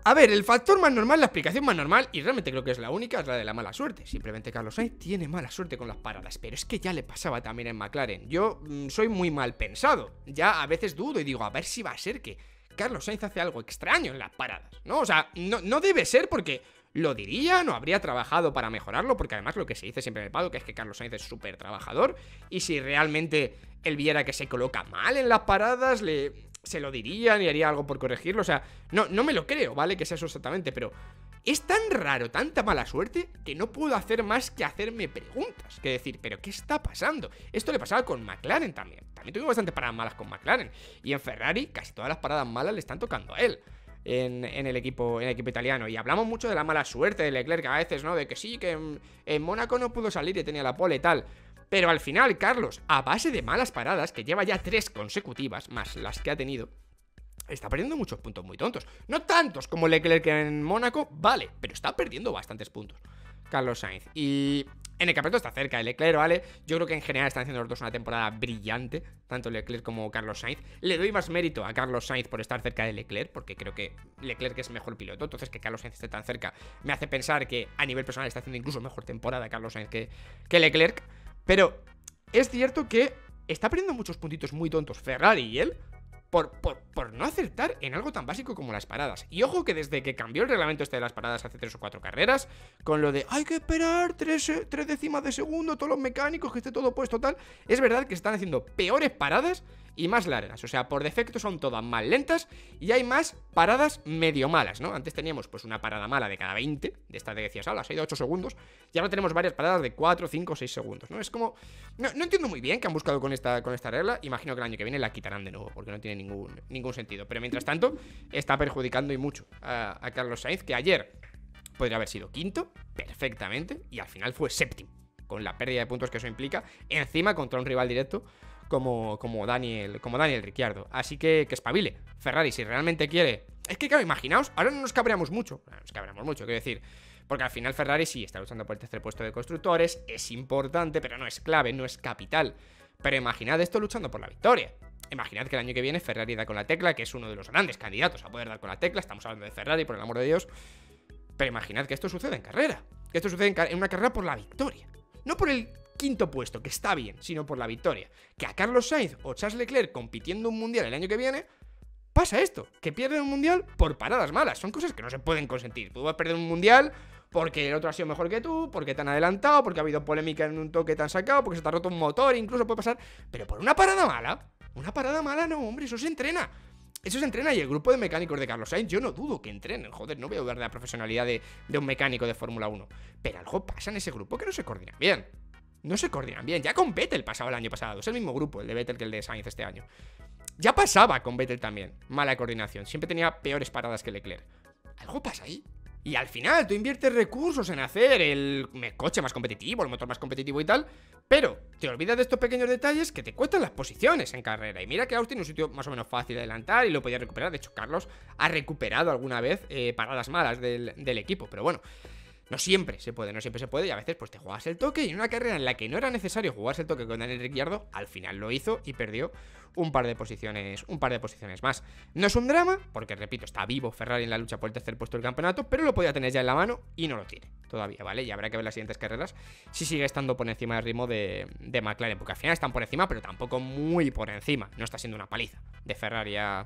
A ver, el factor más normal, la explicación más normal, y realmente creo que es la única, es la de la mala suerte. Simplemente Carlos Sainz tiene mala suerte con las paradas, pero es que ya le pasaba también en McLaren. Yo mmm, soy muy mal pensado, ya a veces dudo y digo, a ver si va a ser que Carlos Sainz hace algo extraño en las paradas, ¿no? O sea, no, no debe ser porque lo diría, no habría trabajado para mejorarlo, porque además lo que se dice siempre en el paddock es que Carlos Sainz es súper trabajador, y si realmente él viera que se coloca mal en las paradas, le... se lo dirían y haría algo por corregirlo. O sea, no, no me lo creo, ¿vale? Que sea eso exactamente, pero es tan raro, tanta mala suerte, que no puedo hacer más que hacerme preguntas. Que decir, ¿pero qué está pasando? Esto le pasaba con McLaren también. También tuvimos bastantes paradas malas con McLaren. Y en Ferrari, casi todas las paradas malas le están tocando a él. En, en, el equipo, en el equipo italiano. Y hablamos mucho de la mala suerte de Leclerc a veces, ¿no? De que sí, que en, en Mónaco no pudo salir y tenía la pole y tal. Pero al final, Carlos, a base de malas paradas, que lleva ya tres consecutivas, más las que ha tenido, está perdiendo muchos puntos muy tontos. No tantos como Leclerc en Mónaco, vale, pero está perdiendo bastantes puntos Carlos Sainz. Y en el campeonato está cerca de Leclerc, ¿vale? Yo creo que en general están haciendo los dos una temporada brillante, tanto Leclerc como Carlos Sainz. Le doy más mérito a Carlos Sainz por estar cerca de Leclerc, porque creo que Leclerc es mejor piloto. Entonces que Carlos Sainz esté tan cerca me hace pensar que a nivel personal está haciendo incluso mejor temporada Carlos Sainz que, que Leclerc. Pero es cierto que está perdiendo muchos puntitos muy tontos Ferrari y él por, por, por no acertar en algo tan básico como las paradas. Y ojo que desde que cambió el reglamento este de las paradas hace tres o cuatro carreras, con lo de hay que esperar tres, tres décimas de segundo, todos los mecánicos, que esté todo puesto tal, es verdad que están haciendo peores paradas y más largas. O sea, por defecto son todas más lentas y hay más paradas medio malas, ¿no? Antes teníamos pues una parada mala de cada veinte, de esta de que decías, ah, ha ido ocho segundos, y ahora tenemos varias paradas de cuatro, cinco, seis segundos, ¿no? Es como... No, no entiendo muy bien qué han buscado con esta, con esta regla. Imagino que el año que viene la quitarán de nuevo, porque no tiene ningún, ningún sentido. Pero mientras tanto, está perjudicando y mucho a, a Carlos Sainz, que ayer podría haber sido quinto, perfectamente, y al final fue séptimo, con la pérdida de puntos que eso implica, encima contra un rival directo como, como Daniel como Daniel Ricciardo. Así que que espabile Ferrari si realmente quiere. Es que claro, imaginaos, ahora no nos cabreamos mucho, no nos cabreamos mucho, quiero decir, porque al final Ferrari sí está luchando por el tercer puesto de constructores, es importante, pero no es clave, no es capital. Pero imaginad esto luchando por la victoria. Imaginad que el año que viene Ferrari da con la tecla, que es uno de los grandes candidatos a poder dar con la tecla. Estamos hablando de Ferrari, por el amor de Dios. Pero imaginad que esto sucede en carrera, que esto sucede en, en una carrera por la victoria, no por el quinto puesto, que está bien, sino por la victoria. Que a Carlos Sainz o Charles Leclerc compitiendo un mundial el año que viene pasa esto, que pierden un mundial por paradas malas. Son cosas que no se pueden consentir. Tú vas a perder un mundial porque el otro ha sido mejor que tú, porque te han adelantado, porque ha habido polémica en un toque, te han sacado, porque se te ha roto un motor, incluso puede pasar. Pero por una parada mala, una parada mala no, hombre, eso se entrena. Eso se entrena, y el grupo de mecánicos de Carlos Sainz, yo no dudo que entrenen. Joder, no voy a dudar de la profesionalidad de, de un mecánico de Fórmula uno. Pero algo pasa en ese grupo que no se coordinan bien. No se coordinan bien. Ya con Vettel pasaba el año pasado. Es el mismo grupo, el de Vettel, que el de Sainz este año. Ya pasaba con Vettel también. Mala coordinación. Siempre tenía peores paradas que Leclerc. Algo pasa ahí. Y al final tú inviertes recursos en hacer el coche más competitivo, el motor más competitivo y tal, pero te olvidas de estos pequeños detalles que te cuentan las posiciones en carrera. Y mira que Austin es un sitio más o menos fácil de adelantar y lo podía recuperar. De hecho, Carlos ha recuperado alguna vez eh, paradas malas del, del equipo. Pero bueno, no siempre se puede, no siempre se puede. Y a veces pues te juegas el toque, y en una carrera en la que no era necesario jugarse el toque con Daniel Ricciardo, al final lo hizo y perdió un par de posiciones, un par de posiciones más. No es un drama, porque repito, está vivo Ferrari en la lucha por el tercer puesto del campeonato, pero lo podía tener ya en la mano y no lo tiene todavía, ¿vale? Y habrá que ver las siguientes carreras si sigue estando por encima del ritmo de, de McLaren, porque al final están por encima, pero tampoco muy por encima. No está siendo una paliza de Ferrari a,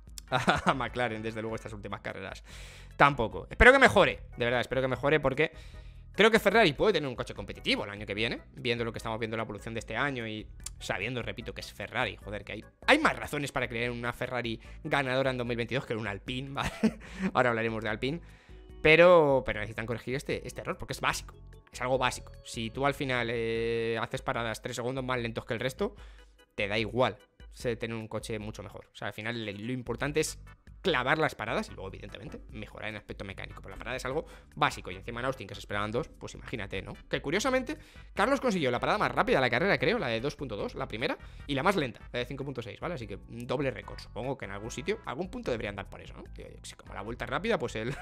a McLaren, desde luego, estas últimas carreras. Tampoco. Espero que mejore, de verdad, espero que mejore, porque creo que Ferrari puede tener un coche competitivo el año que viene, viendo lo que estamos viendo, la evolución de este año y sabiendo, repito, que es Ferrari. Joder, que hay, hay más razones para creer en una Ferrari ganadora en dos mil veintidós que en un Alpine, ¿vale? Ahora hablaremos de Alpine. Pero, pero necesitan corregir este, este error, porque es básico. Es algo básico. Si tú al final eh, haces paradas tres segundos más lentos que el resto, te da igual tener un coche mucho mejor. O sea, al final lo importante es clavar las paradas y luego, evidentemente, mejorar en aspecto mecánico. Pero la parada es algo básico. Y encima en Austin, que se esperaban dos, pues imagínate, ¿no? Que curiosamente, Carlos consiguió la parada más rápida de la carrera, creo, la de dos punto dos, la primera, y la más lenta, la de cinco punto seis, ¿vale? Así que doble récord. Supongo que en algún sitio, algún punto deberían dar por eso, ¿no? Como la vuelta rápida, pues el,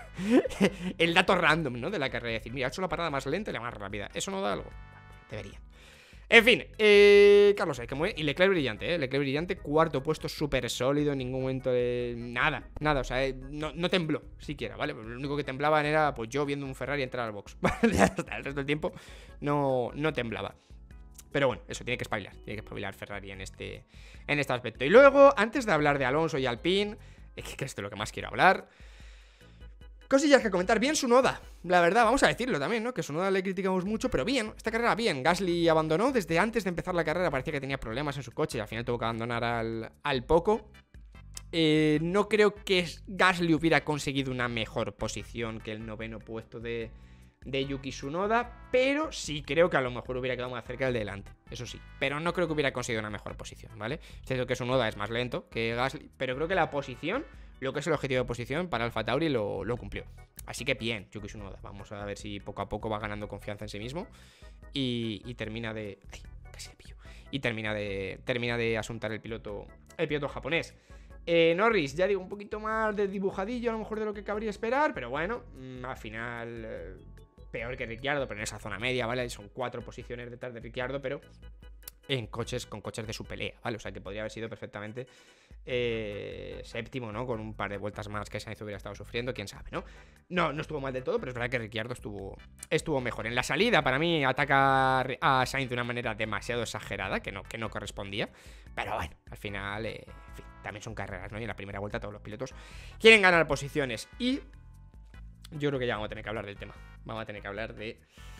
el dato random, ¿no? De la carrera. Decir, mira, he hecho la parada más lenta y la más rápida. ¿Eso no da algo? Deberían. En fin, eh, Carlos Sainz, que muy... y Leclerc brillante, ¿eh? Leclerc brillante, cuarto puesto, súper sólido, en ningún momento de... Nada, nada, o sea, eh, no, no tembló siquiera, ¿vale? Lo único que temblaban era, pues yo viendo un Ferrari entrar al box, ¿vale? Hasta el resto del tiempo no, no temblaba. Pero bueno, eso, tiene que espabilar, tiene que espabilar Ferrari en este, en este aspecto. Y luego, antes de hablar de Alonso y Alpine, es que esto es lo que más quiero hablar... Cosillas que comentar, bien Tsunoda, la verdad, vamos a decirlo también, ¿no? Que Tsunoda le criticamos mucho, pero bien, esta carrera bien. Gasly abandonó, desde antes de empezar la carrera parecía que tenía problemas en su coche y al final tuvo que abandonar al, al poco. eh, No creo que Gasly hubiera conseguido una mejor posición que el noveno puesto de, de Yuki Tsunoda, pero sí creo que a lo mejor hubiera quedado más cerca del de delante, eso sí, pero no creo que hubiera conseguido una mejor posición, ¿vale? Es cierto que Tsunoda es más lento que Gasly, pero creo que la posición... Lo que es el objetivo de posición para Alfa Tauri lo, lo cumplió. Así que bien, Yuki Tsunoda. Vamos a ver si poco a poco va ganando confianza en sí mismo. Y, y termina de... Ay, casi le pillo. Y termina de, termina de asuntar el piloto, el piloto japonés. Eh, Norris, ya digo, un poquito más de dibujadillo a lo mejor de lo que cabría esperar. Pero bueno, mmm, al final... Eh, peor que Ricciardo, pero en esa zona media, ¿vale? Son cuatro posiciones detrás de Ricciardo, pero... En coches, con coches de su pelea, ¿vale? O sea que podría haber sido perfectamente eh, séptimo, ¿no? Con un par de vueltas más que Sainz hubiera estado sufriendo, quién sabe, ¿no? No, no estuvo mal del todo, pero es verdad que Ricciardo estuvo, estuvo mejor. En la salida, para mí, ataca a Sainz de una manera demasiado exagerada, que no, que no correspondía. Pero bueno, al final, eh, en fin, también son carreras, ¿no? Y en la primera vuelta todos los pilotos quieren ganar posiciones. Y yo creo que ya vamos a tener que hablar del tema. Vamos a tener que hablar de...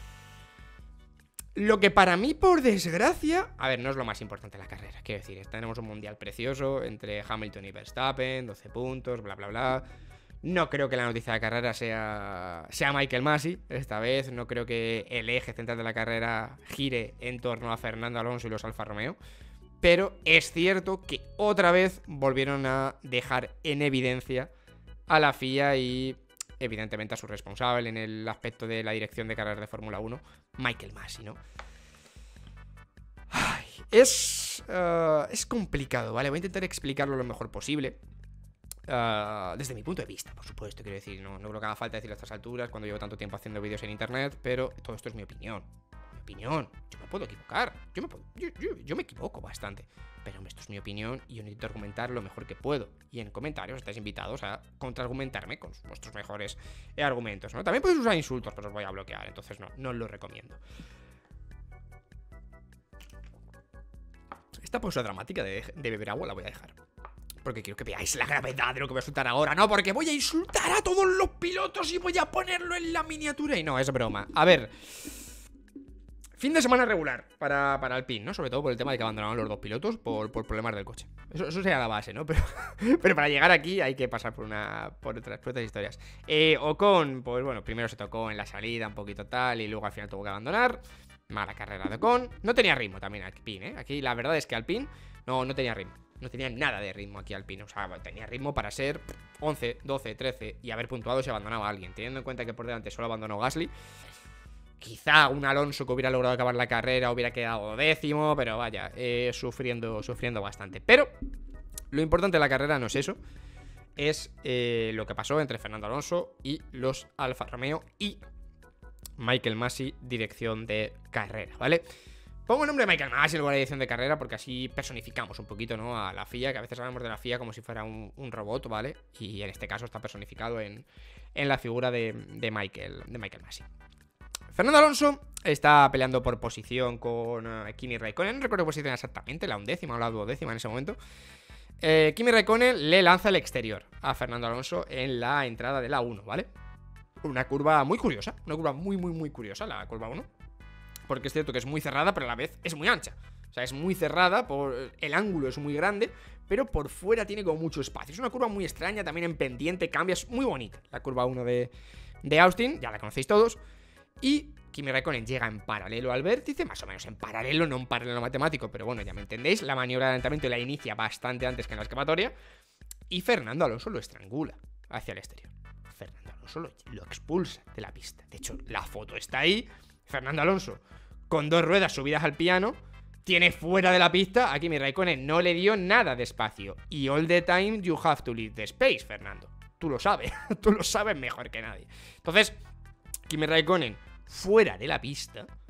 Lo que para mí, por desgracia... A ver, no es lo más importante de la carrera. Quiero decir, tenemos un mundial precioso entre Hamilton y Verstappen, doce puntos, bla, bla, bla. No creo que la noticia de la carrera sea, sea Michael Masi. Esta vez no creo que el eje central de la carrera gire en torno a Fernando Alonso y los Alfa Romeo. Pero es cierto que otra vez volvieron a dejar en evidencia a la F I A y... evidentemente a su responsable en el aspecto de la dirección de carreras de Fórmula uno, Michael Masi, ¿no? Ay, es, uh, es complicado, ¿vale? Voy a intentar explicarlo lo mejor posible. Uh, desde mi punto de vista, por supuesto, quiero decir, no, no creo que haga falta decirlo a estas alturas cuando llevo tanto tiempo haciendo vídeos en internet, pero todo esto es mi opinión. Mi opinión, yo me puedo equivocar, yo me, puedo, yo, yo, yo me equivoco bastante. Pero esto es mi opinión y yo necesito argumentar lo mejor que puedo. Y en comentarios estáis invitados a contraargumentarme con vuestros mejores argumentos, ¿no? También podéis usar insultos, pero os voy a bloquear, entonces no, no os lo recomiendo. Esta pausa dramática de, de beber agua la voy a dejar, porque quiero que veáis la gravedad de lo que voy a insultar ahora. No, porque voy a insultar a todos los pilotos y voy a ponerlo en la miniatura. Y no, es broma. A ver... Fin de semana regular para, para Alpine, ¿no? Sobre todo por el tema de que abandonaron los dos pilotos por, por problemas del coche. Eso, eso sería la base, ¿no? Pero, pero para llegar aquí hay que pasar por una por otras, por otras historias. Eh, Ocon, pues bueno, primero se tocó en la salida un poquito tal y luego al final tuvo que abandonar. Mala carrera de Ocon. No tenía ritmo también Alpine, ¿eh? Aquí la verdad es que Alpine no, no tenía ritmo. No tenía nada de ritmo aquí Alpine. O sea, tenía ritmo para ser once, doce, trece y haber puntuado si abandonaba a alguien. Teniendo en cuenta que por delante solo abandonó Gasly. Quizá un Alonso que hubiera logrado acabar la carrera hubiera quedado décimo, pero vaya, eh, sufriendo, sufriendo bastante. Pero lo importante de la carrera no es eso, es eh, lo que pasó entre Fernando Alonso y los Alfa Romeo y Michael Masi, dirección de carrera, ¿vale? Pongo el nombre de Michael Masi en lugar de dirección de carrera porque así personificamos un poquito, ¿no? A la F I A, que a veces hablamos de la F I A como si fuera un, un robot, ¿vale? Y en este caso está personificado en, en la figura de, de, Michael, de Michael Masi. Fernando Alonso está peleando por posición con uh, Kimi Raikkonen. No recuerdo posición exactamente, la undécima o la duodécima en ese momento. eh, Kimi Raikkonen le lanza el exterior a Fernando Alonso en la entrada de la uno, ¿vale? Una curva muy curiosa, una curva muy, muy, muy curiosa, la curva uno. Porque es cierto que es muy cerrada, pero a la vez es muy ancha. O sea, es muy cerrada, por el ángulo es muy grande, pero por fuera tiene como mucho espacio. Es una curva muy extraña, también en pendiente, cambia, es muy bonita. La curva uno de, de Austin, ya la conocéis todos. Y Kimi Raikkonen llega en paralelo al vértice, más o menos en paralelo, no en paralelo matemático, pero bueno, ya me entendéis. La maniobra de adelantamiento la inicia bastante antes que en la escapatoria. Y Fernando Alonso lo estrangula hacia el exterior. Fernando Alonso lo, lo expulsa de la pista. De hecho, la foto está ahí. Fernando Alonso, con dos ruedas subidas al piano, tiene fuera de la pista a Kimi Raikkonen. No le dio nada de espacio. Y all the time you have to leave the space, Fernando. Tú lo sabes, tú lo sabes mejor que nadie. Entonces, Kimi Raikkonen fuera de la pista,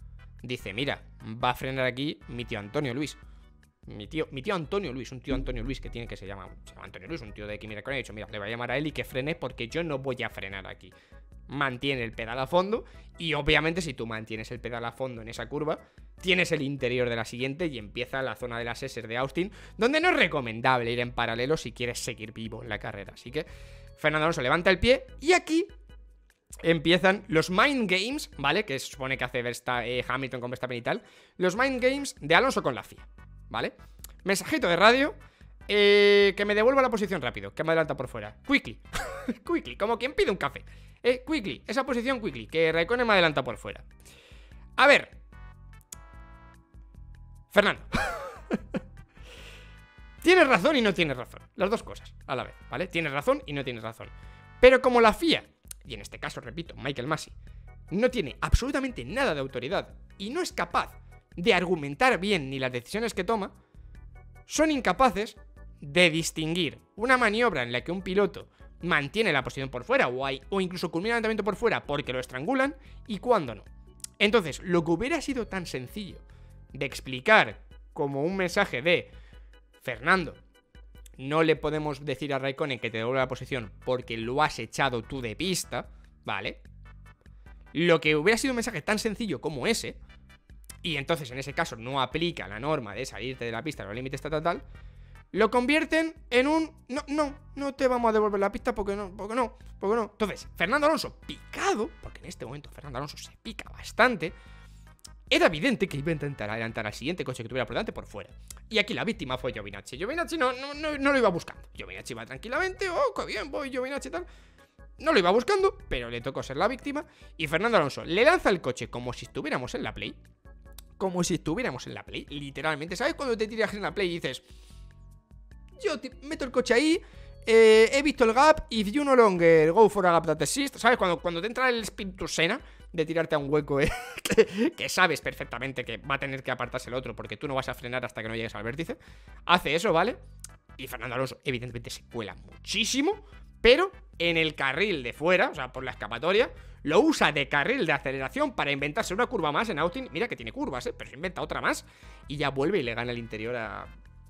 dice, mira, va a frenar aquí mi tío Antonio Luis. Mi tío, mi tío Antonio Luis, un tío Antonio Luis que tiene que se llama, se llama Antonio Luis, un tío de Kimi Raikkonen. Ha dicho, mira, le voy a llamar a él y que frene porque yo no voy a frenar aquí. Mantiene el pedal a fondo y obviamente si tú mantienes el pedal a fondo en esa curva, tienes el interior de la siguiente y empieza la zona de las S de Austin, donde no es recomendable ir en paralelo si quieres seguir vivo en la carrera. Así que Fernando Alonso levanta el pie y aquí empiezan los Mind Games, ¿vale? Que se supone que hace Versta, eh, Hamilton con Verstappen y tal. Los Mind Games de Alonso con la F I A, ¿vale? Mensajito de radio, eh, que me devuelva la posición rápido, que me adelanta por fuera. Quickly, quickly, como quien pide un café. Eh, quickly, esa posición quickly, que Raikkonen me adelanta por fuera. A ver, Fernando, tienes razón y no tienes razón. Las dos cosas a la vez, ¿vale? Tienes razón y no tienes razón. Pero como la F I A, y en este caso, repito, Michael Masi, no tiene absolutamente nada de autoridad y no es capaz de argumentar bien ni las decisiones que toma, son incapaces de distinguir una maniobra en la que un piloto mantiene la posición por fuera o, hay, o incluso culmina el lanzamiento por fuera porque lo estrangulan y cuándo no. Entonces, lo que hubiera sido tan sencillo de explicar como un mensaje de Fernando, no le podemos decir a Raikkonen que te devuelva la posición porque lo has echado tú de pista, ¿vale? Lo que hubiera sido un mensaje tan sencillo como ese, y entonces en ese caso no aplica la norma de salirte de la pista, los límites tal, tal, tal, lo convierten en un no, no, no te vamos a devolver la pista porque no, porque no, porque no. Entonces, Fernando Alonso, picado, porque en este momento Fernando Alonso se pica bastante, era evidente que iba a intentar adelantar al siguiente coche que tuviera por delante por fuera. Y aquí la víctima fue Giovinazzi. Giovinazzi no, no, no, no lo iba buscando. Giovinazzi iba tranquilamente, oh, qué bien, voy Giovinazzi y tal. No lo iba buscando, pero le tocó ser la víctima. Y Fernando Alonso le lanza el coche como si estuviéramos en la Play. Como si estuviéramos en la Play, literalmente. ¿Sabes cuando te tiras en la Play y dices, yo te meto el coche ahí, eh, he visto el gap, if you no longer go for a gap that exists? ¿Sabes? Cuando, cuando te entra el espíritu Sena de tirarte a un hueco, eh, que, que sabes perfectamente que va a tener que apartarse el otro porque tú no vas a frenar hasta que no llegues al vértice. Hace eso, ¿vale? Y Fernando Alonso evidentemente se cuela muchísimo, pero en el carril de fuera, o sea, por la escapatoria, lo usa de carril de aceleración para inventarse una curva más en Austin. Mira que tiene curvas, ¿eh? Pero se inventa otra más y ya vuelve y le gana el interior a,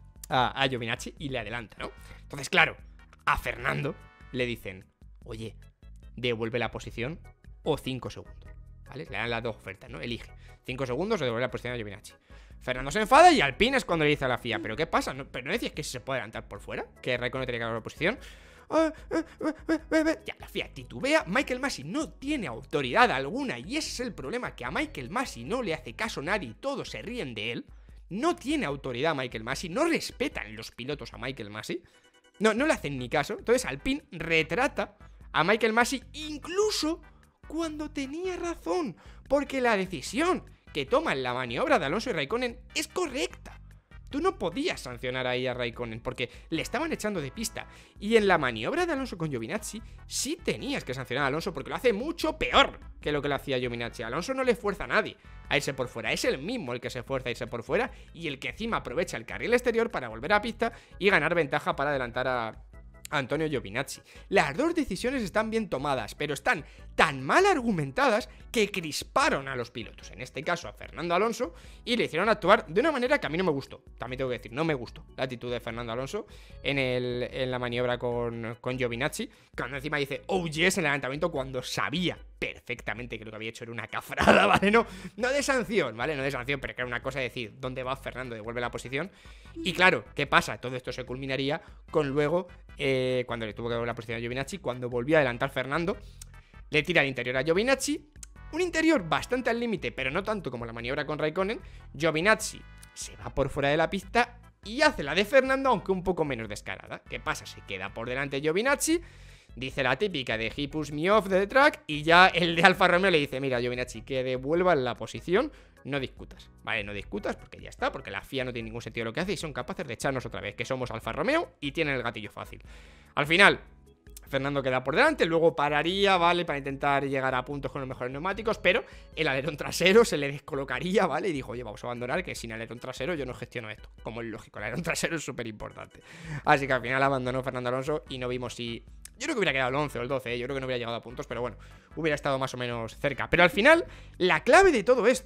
a, a Giovinazzi y le adelanta, ¿no? Entonces, claro, a Fernando le dicen, oye, devuelve la posición o cinco segundos, ¿vale? Le dan las dos ofertas, ¿no? Elige cinco segundos o devuelve la posición a Giovinazzi. Fernando se enfada y Alpine es cuando le dice a la F I A, ¿pero qué pasa? ¿No, ¿Pero no decías que se puede adelantar por fuera? ¿Que Raikkonen tenía que dar la posición? Ah, ah, ah, ah, ah. Ya, la F I A titubea. Michael Masi no tiene autoridad alguna y ese es el problema, que a Michael Masi no le hace caso nadie y todos se ríen de él. No tiene autoridad Michael Masi, no respetan los pilotos a Michael Masi. No, no le hacen ni caso. Entonces Alpine retrata a Michael Masi incluso cuando tenía razón, porque la decisión que toma en la maniobra de Alonso y Raikkonen es correcta. Tú no podías sancionar ahí a Raikkonen porque le estaban echando de pista. Y en la maniobra de Alonso con Giovinazzi sí tenías que sancionar a Alonso porque lo hace mucho peor que lo que le hacía Giovinazzi. A Alonso no le fuerza a nadie a irse por fuera. Es el mismo el que se fuerza a irse por fuera y el que encima aprovecha el carril exterior para volver a pista y ganar ventaja para adelantar a Antonio Giovinazzi. Las dos decisiones están bien tomadas, pero están tan mal argumentadas que crisparon a los pilotos, en este caso a Fernando Alonso, y le hicieron actuar de una manera que a mí no me gustó. También tengo que decir, no me gustó la actitud de Fernando Alonso en, el, en la maniobra con, con Giovinazzi, cuando encima dice, oh yes, en el levantamiento, cuando sabía perfectamente que lo que había hecho era una cafrada, ¿vale? No, no de sanción, ¿vale? No de sanción, pero que era una cosa decir, ¿dónde va Fernando? Devuelve la posición. Y claro, ¿qué pasa? Todo esto se culminaría con luego, eh, cuando le tuvo que devolver la posición a Giovinazzi, cuando volvió a adelantar Fernando, le tira el interior a Giovinazzi, un interior bastante al límite, pero no tanto como la maniobra con Raikkonen. Giovinazzi se va por fuera de la pista y hace la de Fernando, aunque un poco menos descarada. ¿Qué pasa? Se queda por delante Giovinazzi, dice la típica de he push me off the track, y ya el de Alfa Romeo le dice, mira Giovinazzi, que devuelvan la posición, no discutas, ¿vale? No discutas porque ya está, porque la F I A no tiene ningún sentido lo que hace y son capaces de echarnos otra vez, que somos Alfa Romeo y tienen el gatillo fácil. Al final, Fernando queda por delante, luego pararía, ¿vale? Para intentar llegar a puntos con los mejores neumáticos, pero el alerón trasero se le descolocaría, ¿vale? Y dijo, oye, vamos a abandonar, que sin alerón trasero yo no gestiono esto. Como es lógico, el alerón trasero es súper importante. Así que al final abandonó Fernando Alonso y no vimos si... Yo creo que hubiera quedado el once o el doce, ¿eh? Yo creo que no hubiera llegado a puntos, pero bueno, hubiera estado más o menos cerca. Pero al final, la clave de todo esto,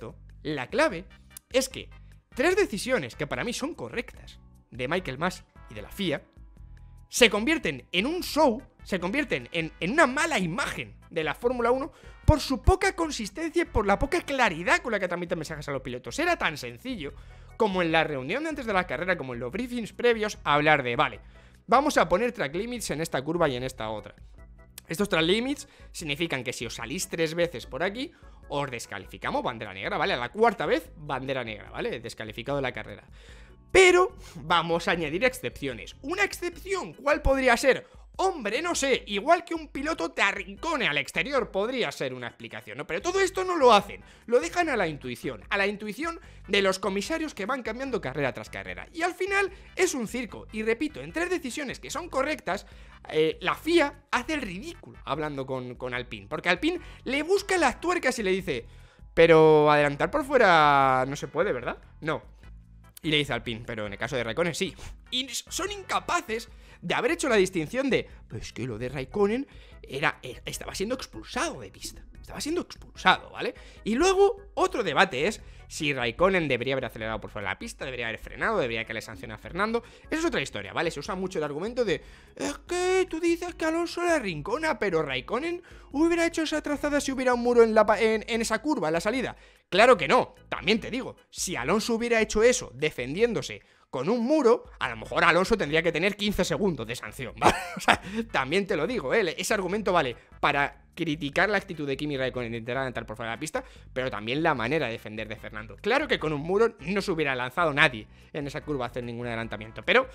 La clave es que tres decisiones que para mí son correctas de Michael Masi y de la F I A se convierten en un show, se convierten en, en una mala imagen de la Fórmula uno por su poca consistencia y por la poca claridad con la que transmiten mensajes a los pilotos. Era tan sencillo como en la reunión de antes de la carrera, como en los briefings previos, hablar de, vale, vamos a poner track limits en esta curva y en esta otra. Estos track limits significan que si os salís tres veces por aquí, os descalificamos, bandera negra, ¿vale? A la cuarta vez, bandera negra, ¿vale? Descalificado de la carrera. Pero vamos a añadir excepciones. Una excepción, ¿cuál podría ser? Hombre, no sé, igual que un piloto te arrincone al exterior podría ser una explicación, ¿no? Pero todo esto no lo hacen, lo dejan a la intuición, a la intuición de los comisarios que van cambiando carrera tras carrera. Y al final es un circo, y repito, en tres decisiones que son correctas, eh, la F I A hace el ridículo hablando con, con Alpine, porque Alpine le busca las tuercas y le dice, pero adelantar por fuera no se puede, ¿verdad? No. Y le dice Alpine, pero en el caso de Raikkonen sí. Y son incapaces de haber hecho la distinción de, pues que lo de Raikkonen era, era, estaba siendo expulsado de pista. Estaba siendo expulsado, ¿vale? Y luego, otro debate es si Raikkonen debería haber acelerado por fuera de la pista, debería haber frenado, debería que le sancione a Fernando. Eso es otra historia, ¿vale? Se usa mucho el argumento de, es que tú dices que Alonso le arrincona, pero Raikkonen hubiera hecho esa trazada si hubiera un muro en, la, en, en esa curva, en la salida. Claro que no, también te digo, si Alonso hubiera hecho eso defendiéndose con un muro, a lo mejor Alonso tendría que tener quince segundos de sanción, ¿vale? O sea, también te lo digo, ¿eh? Ese argumento vale para criticar la actitud de Kimi Raikkonen de intentar entrar por fuera de la pista, pero también la manera de defender de Fernando. Claro que con un muro no se hubiera lanzado nadie en esa curva a hacer ningún adelantamiento, pero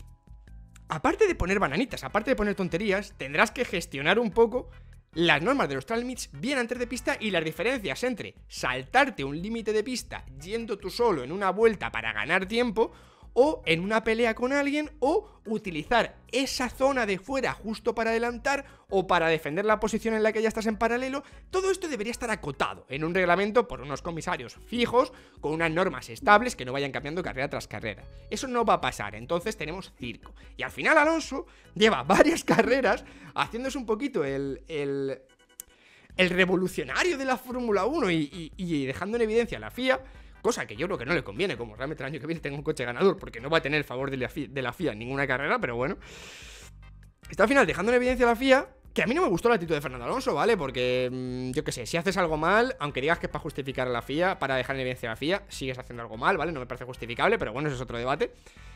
aparte de poner bananitas, aparte de poner tonterías, tendrás que gestionar un poco las normas de los track limits bien antes de pista y las diferencias entre saltarte un límite de pista yendo tú solo en una vuelta para ganar tiempo, o en una pelea con alguien, o utilizar esa zona de fuera justo para adelantar o para defender la posición en la que ya estás en paralelo. Todo esto debería estar acotado en un reglamento por unos comisarios fijos, con unas normas estables que no vayan cambiando carrera tras carrera. Eso no va a pasar, entonces tenemos circo. Y al final Alonso lleva varias carreras haciéndose un poquito el... el el revolucionario de la Fórmula uno y, y, y dejando en evidencia a la F I A, cosa que yo creo que no le conviene, como realmente el año que viene tenga un coche ganador, porque no va a tener el favor de la F I A, de la F I A en ninguna carrera, pero bueno. Está al final dejando en evidencia a la F I A, que a mí no me gustó la actitud de Fernando Alonso, ¿vale? Porque, mmm, yo qué sé, si haces algo mal, aunque digas que es para justificar a la F I A, para dejar en evidencia a la F I A, sigues haciendo algo mal, ¿vale? No me parece justificable, pero bueno, eso es otro debate.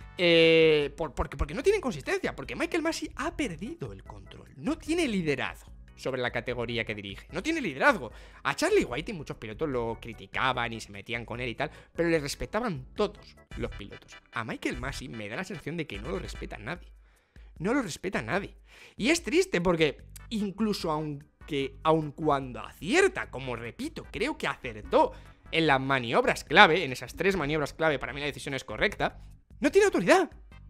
Eh, por, porque, porque no tienen consistencia, porque Michael Masi ha perdido el control, no tiene liderazgo sobre la categoría que dirige, no tiene liderazgo. A Charlie White y muchos pilotos lo criticaban y se metían con él y tal, pero le respetaban todos los pilotos. A Michael Masi me da la sensación de que no lo respeta nadie. No lo respeta nadie. Y es triste porque incluso aunque, aun cuando acierta, como repito, creo que acertó en las maniobras clave, en esas tres maniobras clave, para mí la decisión es correcta, no tiene autoridad.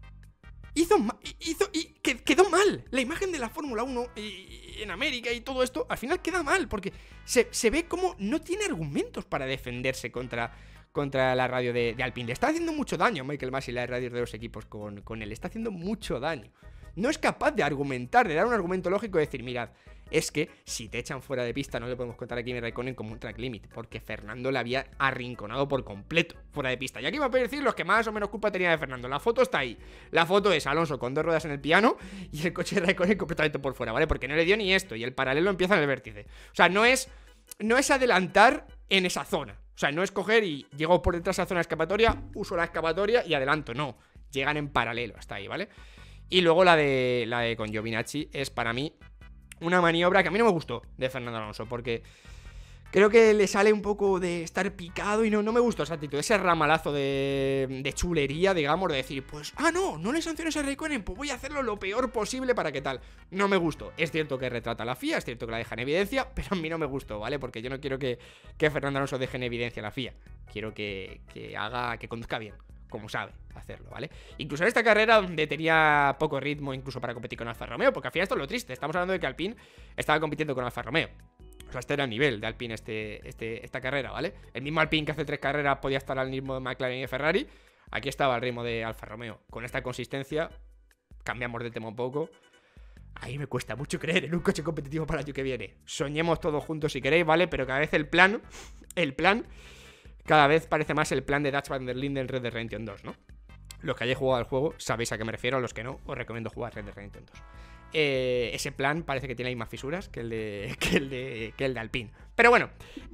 Hizo, hizo y quedó mal. La imagen de la Fórmula uno y, en América y todo esto, al final queda mal, porque se, se ve como no tiene argumentos para defenderse contra, contra la radio de, de Alpine. Le está haciendo mucho daño a Michael Masi la radio de los equipos con, con él. Le está haciendo mucho daño. No es capaz de argumentar, de dar un argumento lógico, de decir, mirad, es que si te echan fuera de pista no le podemos contar a Kimi Raikkonen como un track limit, porque Fernando le había arrinconado por completo fuera de pista. Y aquí va a decir los que más o menos culpa tenía de Fernando. La foto está ahí. La foto es Alonso con dos ruedas en el piano y el coche de Raikkonen completamente por fuera, ¿vale? Porque no le dio ni esto y el paralelo empieza en el vértice. O sea, no es, no es adelantar en esa zona. O sea, no es coger y llego por detrás de la zona escapatoria, uso la escapatoria y adelanto. No, llegan en paralelo hasta ahí, ¿vale? Y luego la de, la de con Giovinazzi es para mí una maniobra que a mí no me gustó de Fernando Alonso, porque creo que le sale un poco de estar picado y no, no me gustó esa actitud, ese ramalazo de, de chulería, digamos, de decir, pues, ah, no, no le sanciones a Raikkonen, pues voy a hacerlo lo peor posible para que tal. No me gustó. Es cierto que retrata a la F I A, es cierto que la deja en evidencia, pero a mí no me gustó, ¿vale? Porque yo no quiero que, que Fernando Alonso deje en evidencia a la F I A. Quiero que, que haga, que conduzca bien, como sabe hacerlo, ¿vale? Incluso en esta carrera donde tenía poco ritmo incluso para competir con Alfa Romeo, porque al final esto es lo triste, estamos hablando de que Alpine estaba compitiendo con Alfa Romeo. O sea, este era el nivel de Alpine este, este, esta carrera, ¿vale? El mismo Alpine que hace tres carreras podía estar al ritmo de McLaren y de Ferrari, aquí estaba al ritmo de Alfa Romeo. Con esta consistencia, cambiamos de tema un poco. Ahí me cuesta mucho creer en un coche competitivo para el año que viene. Soñemos todos juntos si queréis, ¿vale? Pero cada vez el plan, el plan... cada vez parece más el plan de Dutch van der Linden en Red Dead Redemption dos, ¿no? Los que hayáis jugado al juego sabéis a qué me refiero, a los que no, os recomiendo jugar Red Dead Redemption dos. Eh, ese plan parece que tiene ahí más fisuras que el de, que el de, que el de Alpine. Pero bueno,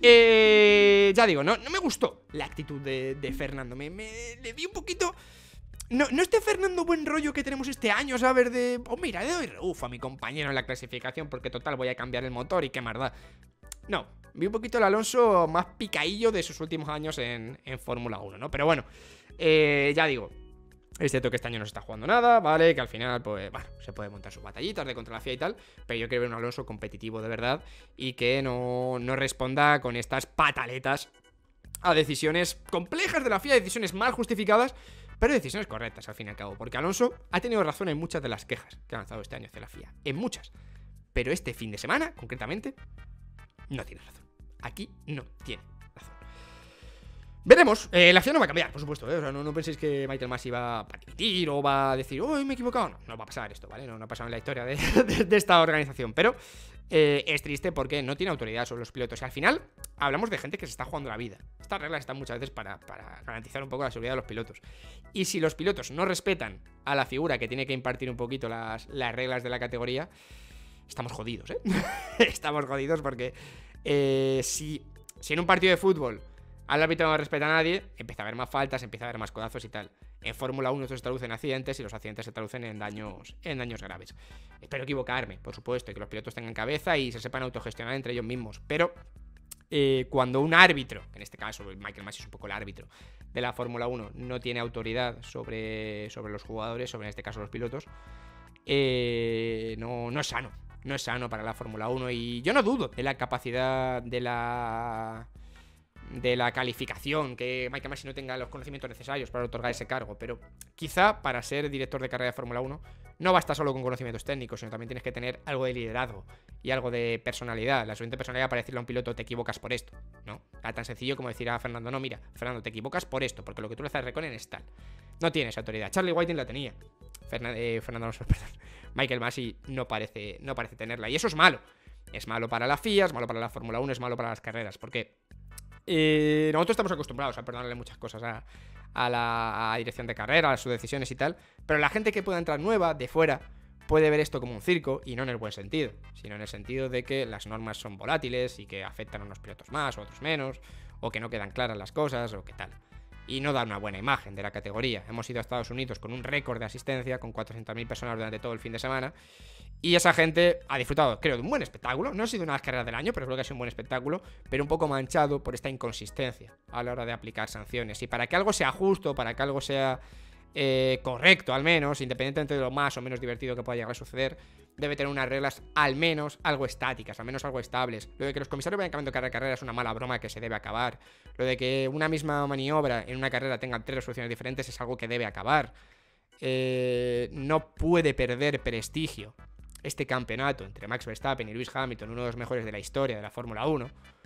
eh, ya digo, no, no me gustó la actitud de, de Fernando. Me, me le vi un poquito... No, no este Fernando buen rollo que tenemos este año, ¿sabes? De, oh mira, le doy reuf a mi compañero en la clasificación porque total voy a cambiar el motor y qué más da. No, vi un poquito el Alonso más picaillo de sus últimos años en, en Fórmula uno, ¿no? Pero bueno, eh, ya digo, es cierto que este año no se está jugando nada, ¿vale? Que al final, pues, bueno, se puede montar sus batallitas de contra la F I A y tal, pero yo quiero ver un Alonso competitivo de verdad y que no, no responda con estas pataletas a decisiones complejas de la F I A, decisiones mal justificadas, pero decisiones correctas al fin y al cabo, porque Alonso ha tenido razón en muchas de las quejas que ha lanzado este año hacia la F I A, en muchas, pero este fin de semana, concretamente, no tiene razón. Aquí no tiene razón. Veremos, eh, la F I A no va a cambiar, por supuesto, ¿eh? O sea, no, no penséis que Michael Masi va a dimitir o va a decir, oh, me he equivocado. No, no va a pasar esto, ¿vale? No, no ha pasado en la historia de, de, de esta organización, pero eh, es triste porque no tiene autoridad sobre los pilotos. Y al final hablamos de gente que se está jugando la vida. Estas reglas están muchas veces para, para garantizar un poco la seguridad de los pilotos. Y si los pilotos no respetan a la figura que tiene que impartir un poquito las, las reglas de la categoría, estamos jodidos, ¿eh? Estamos jodidos porque eh, si, si en un partido de fútbol al árbitro no respeta a nadie, empieza a haber más faltas, empieza a haber más codazos y tal. En Fórmula uno esto se traduce en accidentes y los accidentes se traducen en daños, en daños graves. Espero equivocarme, por supuesto, y que los pilotos tengan cabeza y se sepan autogestionar entre ellos mismos. Pero eh, cuando un árbitro, en este caso Michael Masi es un poco el árbitro de la Fórmula uno, no tiene autoridad sobre, sobre los jugadores, sobre en este caso los pilotos, eh, no, no es sano. No es sano para la Fórmula uno y yo no dudo de la capacidad de la... de la calificación, que Michael Masi no tenga los conocimientos necesarios para otorgar ese cargo, pero quizá para ser director de carrera de Fórmula uno no basta solo con conocimientos técnicos, sino también tienes que tener algo de liderazgo y algo de personalidad, la suficiente personalidad para decirle a un piloto te equivocas por esto, ¿no? Era tan sencillo como decir a Fernando, no, mira, Fernando, te equivocas por esto, porque lo que tú le haces a Reconen es tal. No tiene esa autoridad. Charlie Whiting la tenía. Fernan eh, Fernando Alonso, perdón. Michael Masi no parece, no parece tenerla, y eso es malo. Es malo para la F I A, es malo para la Fórmula uno, es malo para las carreras, porque Eh, nosotros estamos acostumbrados a perdonarle muchas cosas a, a la a dirección de carrera, a sus decisiones y tal, pero la gente que pueda entrar nueva, de fuera, puede ver esto como un circo, y no en el buen sentido, sino en el sentido de que las normas son volátiles y que afectan a unos pilotos más o a otros menos, o que no quedan claras las cosas, o qué tal. Y no da una buena imagen de la categoría. Hemos ido a Estados Unidos con un récord de asistencia, con cuatrocientas mil personas durante todo el fin de semana, y esa gente ha disfrutado, creo, de un buen espectáculo. No ha sido una de las carreras del año, pero creo que ha sido un buen espectáculo, pero un poco manchado por esta inconsistencia a la hora de aplicar sanciones. Y para que algo sea justo, para que algo sea eh, correcto, al menos, independientemente de lo más o menos divertido que pueda llegar a suceder, debe tener unas reglas al menos algo estáticas, al menos algo estables. Lo de que los comisarios vayan cambiando carrera a carrera es una mala broma que se debe acabar. Lo de que una misma maniobra en una carrera tenga tres resoluciones diferentes es algo que debe acabar. Eh, no puede perder prestigio este campeonato entre Max Verstappen y Lewis Hamilton, uno de los mejores de la historia de la Fórmula uno,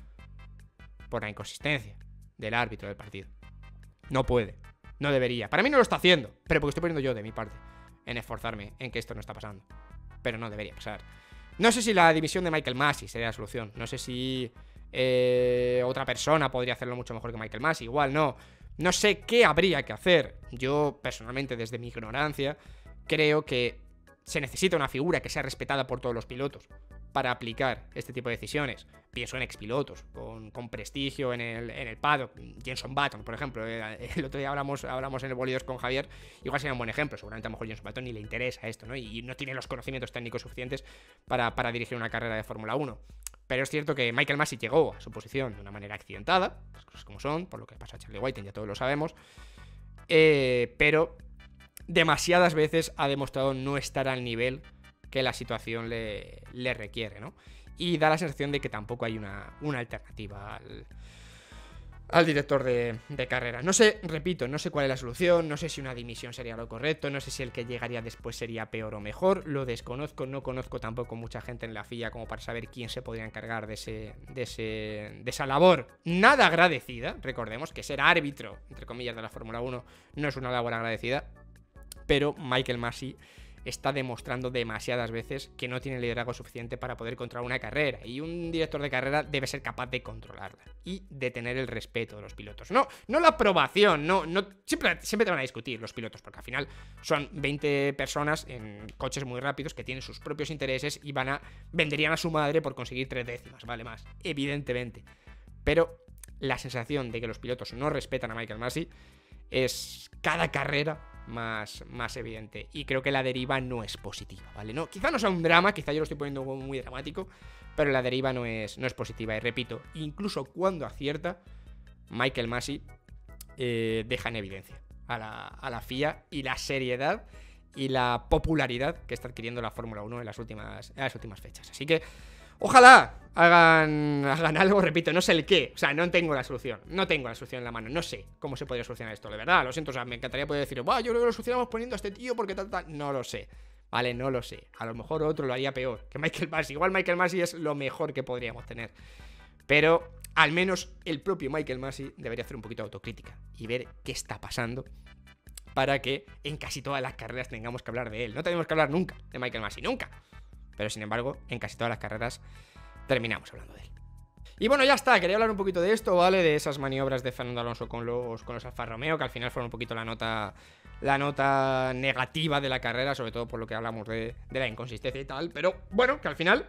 por la inconsistencia del árbitro del partido. No puede, no debería. Para mí no lo está haciendo, pero porque estoy poniendo yo de mi parte en esforzarme en que esto no está pasando. Pero no debería pasar. No sé si la dimisión de Michael Masi sería la solución. No sé si eh, otra persona podría hacerlo mucho mejor que Michael Masi. Igual no. No sé qué habría que hacer. Yo, personalmente, desde mi ignorancia, creo que se necesita una figura que sea respetada por todos los pilotos para aplicar este tipo de decisiones. Pienso en expilotos con, con prestigio en el, en el paddock. Jenson Button, por ejemplo. El otro día hablamos, hablamos en el Bolidos con Javier. Igual sería un buen ejemplo. Seguramente a lo mejor Jenson Button ni le interesa esto, ¿no? Y no tiene los conocimientos técnicos suficientes para, para dirigir una carrera de Fórmula uno. Pero es cierto que Michael Masi llegó a su posición de una manera accidentada, las cosas como son, por lo que pasa a Charlie Whiting, ya todos lo sabemos. Eh, pero demasiadas veces ha demostrado no estar al nivel que la situación le, le requiere, ¿no? Y da la sensación de que tampoco hay una, una alternativa al, al director de, de carrera. No sé, repito, no sé cuál es la solución, no sé si una dimisión sería lo correcto, no sé si el que llegaría después sería peor o mejor, lo desconozco, no conozco tampoco mucha gente en la F I A como para saber quién se podría encargar de, ese, de, ese, de esa labor nada agradecida. Recordemos que ser árbitro, entre comillas, de la Fórmula uno no es una labor agradecida, pero Michael Masi está demostrando demasiadas veces que no tiene liderazgo suficiente para poder controlar una carrera. Y un director de carrera debe ser capaz de controlarla y de tener el respeto de los pilotos. No, no la aprobación, no, no siempre, siempre te van a discutir los pilotos, porque al final son veinte personas en coches muy rápidos que tienen sus propios intereses y van a venderían a su madre por conseguir tres décimas, vale más, evidentemente. Pero la sensación de que los pilotos no respetan a Michael Masi es cada carrera más, más evidente. Y creo que la deriva no es positiva, ¿vale? No, quizá no sea un drama, quizá yo lo estoy poniendo muy dramático, pero la deriva no es, no es positiva. Y repito, incluso cuando acierta, Michael Masi eh, deja en evidencia a la, a la F I A y la seriedad y la popularidad que está adquiriendo la Fórmula uno en las últimas, en las últimas fechas. Así que ojalá hagan, hagan algo, repito, no sé el qué. O sea, no tengo la solución. No tengo la solución en la mano. No sé cómo se podría solucionar esto, de verdad. Lo siento, o sea, me encantaría poder decir, va, yo creo que lo solucionamos poniendo a este tío porque tal, tal. No lo sé. Vale, no lo sé. A lo mejor otro lo haría peor que Michael Masi. Igual Michael Masi es lo mejor que podríamos tener. Pero al menos el propio Michael Masi debería hacer un poquito de autocrítica y ver qué está pasando para que en casi todas las carreras tengamos que hablar de él. No tenemos que hablar nunca de Michael Masi, nunca. Pero sin embargo, en casi todas las carreras terminamos hablando de él. Y bueno, ya está, quería hablar un poquito de esto, ¿vale? De esas maniobras de Fernando Alonso con los, con los Alfa Romeo, que al final fueron un poquito la nota, la nota negativa de la carrera, sobre todo por lo que hablamos de, de la inconsistencia y tal. Pero bueno, que al final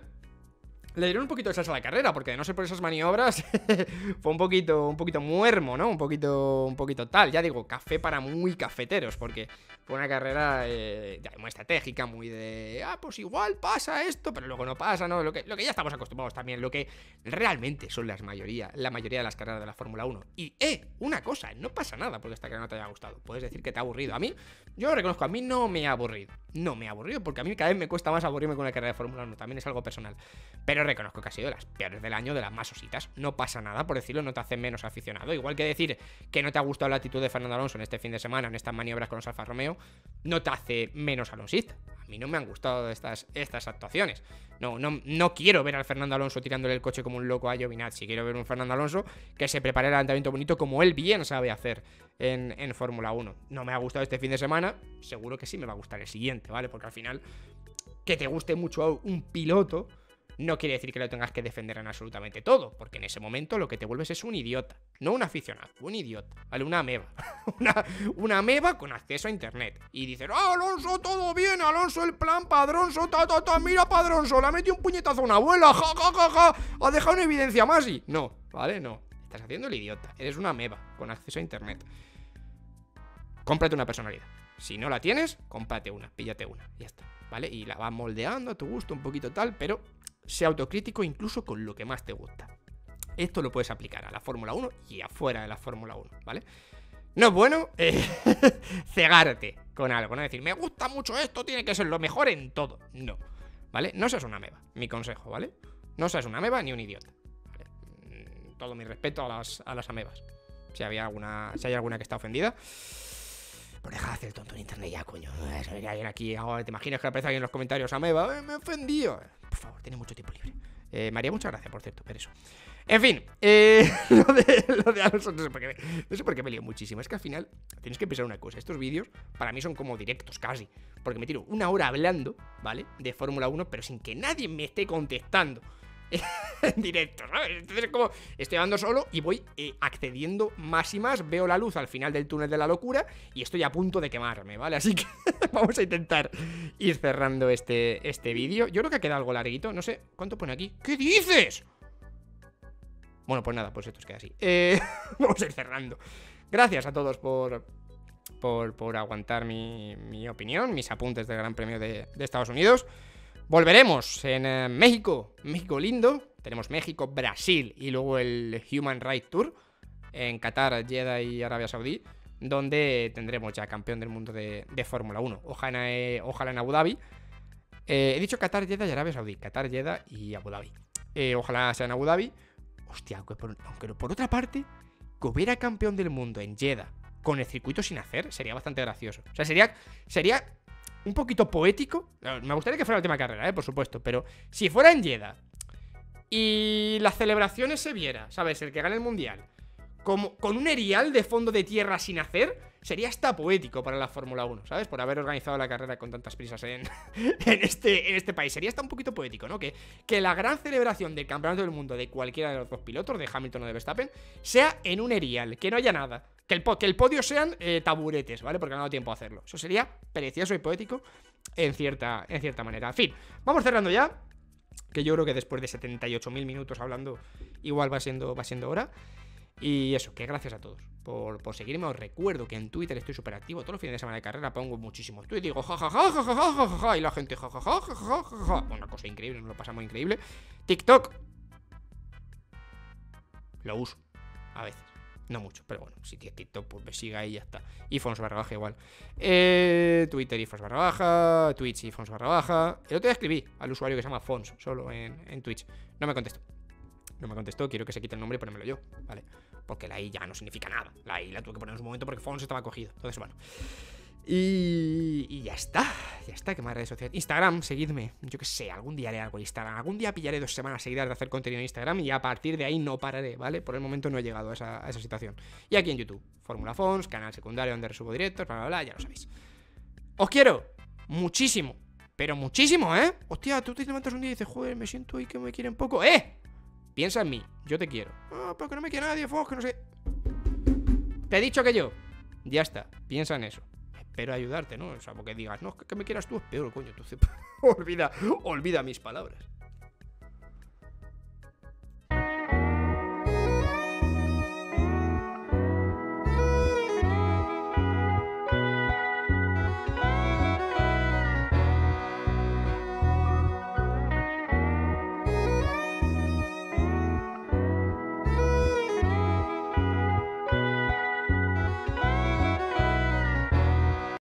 le dieron un poquito de salsa a la carrera, porque de no ser por esas maniobras fue un poquito, un poquito muermo, ¿no? Un poquito, un poquito tal, ya digo, café para muy cafeteros, porque fue una carrera eh, muy estratégica, muy de, ah, pues igual pasa esto, pero luego no pasa, ¿no? Lo que, lo que ya estamos acostumbrados también, lo que realmente son las mayoría, la mayoría de las carreras de la Fórmula uno. Y, eh, una cosa, no pasa nada porque esta carrera no te haya gustado, puedes decir que te ha aburrido. A mí, yo lo reconozco, a mí no me ha aburrido, no me ha aburrido, porque a mí cada vez me cuesta más aburrirme con una carrera de Fórmula uno, también es algo personal. Pero reconozco que ha sido de las peores del año, de las más ositas. No pasa nada, por decirlo, no te hace menos aficionado. Igual que decir que no te ha gustado la actitud de Fernando Alonso en este fin de semana, en estas maniobras con los Alfa Romeo, no te hace menos alonsista. A mí no me han gustado estas, estas actuaciones. No, no, no quiero ver al Fernando Alonso tirándole el coche como un loco a Giovinazzi. Quiero ver un Fernando Alonso que se prepare el adelantamiento bonito como él bien sabe hacer en, en Fórmula uno. No me ha gustado este fin de semana, seguro que sí me va a gustar el siguiente, ¿vale? Porque al final, que te guste mucho un piloto no quiere decir que lo tengas que defender en absolutamente todo, porque en ese momento lo que te vuelves es un idiota. No un aficionado, un idiota, ¿vale? Una ameba. una, una ameba con acceso a internet. Y dices, ¡ah, Alonso, todo bien! Alonso, el plan Padronso, ta, ta, ta, mira Padronso, le ha metido un puñetazo a una abuela, ja, ja, ja, ja, ha dejado una evidencia más y... No, ¿vale? No. Estás haciendo el idiota. Eres una ameba con acceso a internet. Cómprate una personalidad. Si no la tienes, cómprate una, píllate una, y ya está, ¿vale? Y la vas moldeando a tu gusto, un poquito tal, pero sea autocrítico incluso con lo que más te gusta. Esto lo puedes aplicar a la Fórmula uno y afuera de la Fórmula uno, ¿vale? No es bueno eh, cegarte con algo, ¿no? Decir, me gusta mucho esto, tiene que ser lo mejor en todo. No, ¿vale? No seas una ameba, mi consejo, ¿vale? No seas una ameba ni un idiota, ¿vale? Todo mi respeto a las, a las amebas. Si había alguna, si hay alguna que está ofendida, pero deja de hacer el tonto en internet ya, coño. Hay alguien aquí, ahora te imaginas que aparece alguien en los comentarios, ameba, eh, me he ofendido. Por favor, tiene mucho tiempo libre. Eh, María, muchas gracias, por cierto, pero eso. En fin, eh, lo, de, lo de Alonso, no sé por qué, no sé por qué me lío muchísimo. Es que al final tienes que pensar una cosa. Estos vídeos para mí son como directos casi, porque me tiro una hora hablando, ¿vale? De Fórmula uno, pero sin que nadie me esté contestando en directo, ¿sabes? Entonces como estoy hablando solo y voy eh, accediendo más y más. Veo la luz al final del túnel de la locura y estoy a punto de quemarme, ¿vale? Así que vamos a intentar ir cerrando este, este vídeo. Yo creo que ha quedado algo larguito, no sé, ¿cuánto pone aquí? ¿Qué dices? Bueno, pues nada, pues esto es queda así. Eh, vamos a ir cerrando. Gracias a todos por, por, por aguantar mi, mi opinión, mis apuntes del Gran Premio de, de Estados Unidos. Volveremos en eh, México, México lindo. Tenemos México, Brasil y luego el Human Rights Tour en Qatar, Jeddah y Arabia Saudí, donde tendremos ya campeón del mundo de, de Fórmula uno. Ojalá, eh, ojalá en Abu Dhabi. Eh, he dicho Qatar, Jeddah y Arabia Saudí. Qatar, Jeddah y Abu Dhabi. Eh, ojalá sea en Abu Dhabi. Hostia, aunque por, aunque por otra parte, que hubiera campeón del mundo en Jeddah con el circuito sin hacer, sería bastante gracioso. O sea, sería, sería un poquito poético. Me gustaría que fuera la última carrera, eh, por supuesto. Pero si fuera en Jeddah y las celebraciones se viera, ¿sabes? El que gane el mundial como, con un erial de fondo de tierra sin hacer, sería hasta poético para la Fórmula uno, ¿sabes? Por haber organizado la carrera con tantas prisas en, en, este, en este país. Sería hasta un poquito poético, ¿no? Que, que la gran celebración del campeonato del mundo de cualquiera de los dos pilotos, de Hamilton o de Verstappen, sea en un erial, que no haya nada. Que el, que el podio sean eh, taburetes, ¿vale? Porque no ha dado tiempo a hacerlo. Eso sería precioso y poético en cierta, en cierta manera. En fin, vamos cerrando ya, que yo creo que después de setenta y ocho mil minutos hablando, igual va siendo, va siendo hora. Y eso, que gracias a todos por, por seguirme. Os recuerdo que en Twitter estoy súper activo. Todos los fines de semana de carrera pongo muchísimos tweets. Digo jajaja, jajaja, jajaja. Y la gente jajaja, jajaja, jajaja. Una cosa increíble, nos lo pasamos increíble. TikTok lo uso a veces, no mucho, pero bueno, si tienes TikTok, pues me siga ahí y ya está. iPhones barra baja igual. Eh, Twitter iPhones barra baja. Twitch iPhones barra baja. El otro día escribí al usuario que se llama Fons, solo en, en Twitch. No me contestó. No me contestó, quiero que se quite el nombre y ponérmelo yo, ¿vale? Porque la I ya no significa nada. La I la tuve que poner en su momento porque Fons estaba cogido. Entonces, bueno. Y, y ya está, ya está, ¿qué más redes sociales? Instagram, seguidme, yo qué sé, algún día haré algo en Instagram. Algún día pillaré dos semanas seguidas de hacer contenido en Instagram y a partir de ahí no pararé, ¿vale? Por el momento no he llegado a esa, a esa situación. Y aquí en YouTube, Fórmula Fons, canal secundario donde resubo directos, bla, bla, bla, ya lo sabéis. Os quiero muchísimo, pero muchísimo, ¿eh? Hostia, tú te levantas un día y dices, joder, me siento ahí que me quieren poco. ¡Eh! Piensa en mí, yo te quiero. Ah, pero que no me quiere nadie, Fos, que no sé. Te he dicho que yo. Ya está, piensa en eso. Espero ayudarte, ¿no? O sea, porque digas, no, que me quieras tú es peor, coño. Entonces, olvida, olvida mis palabras.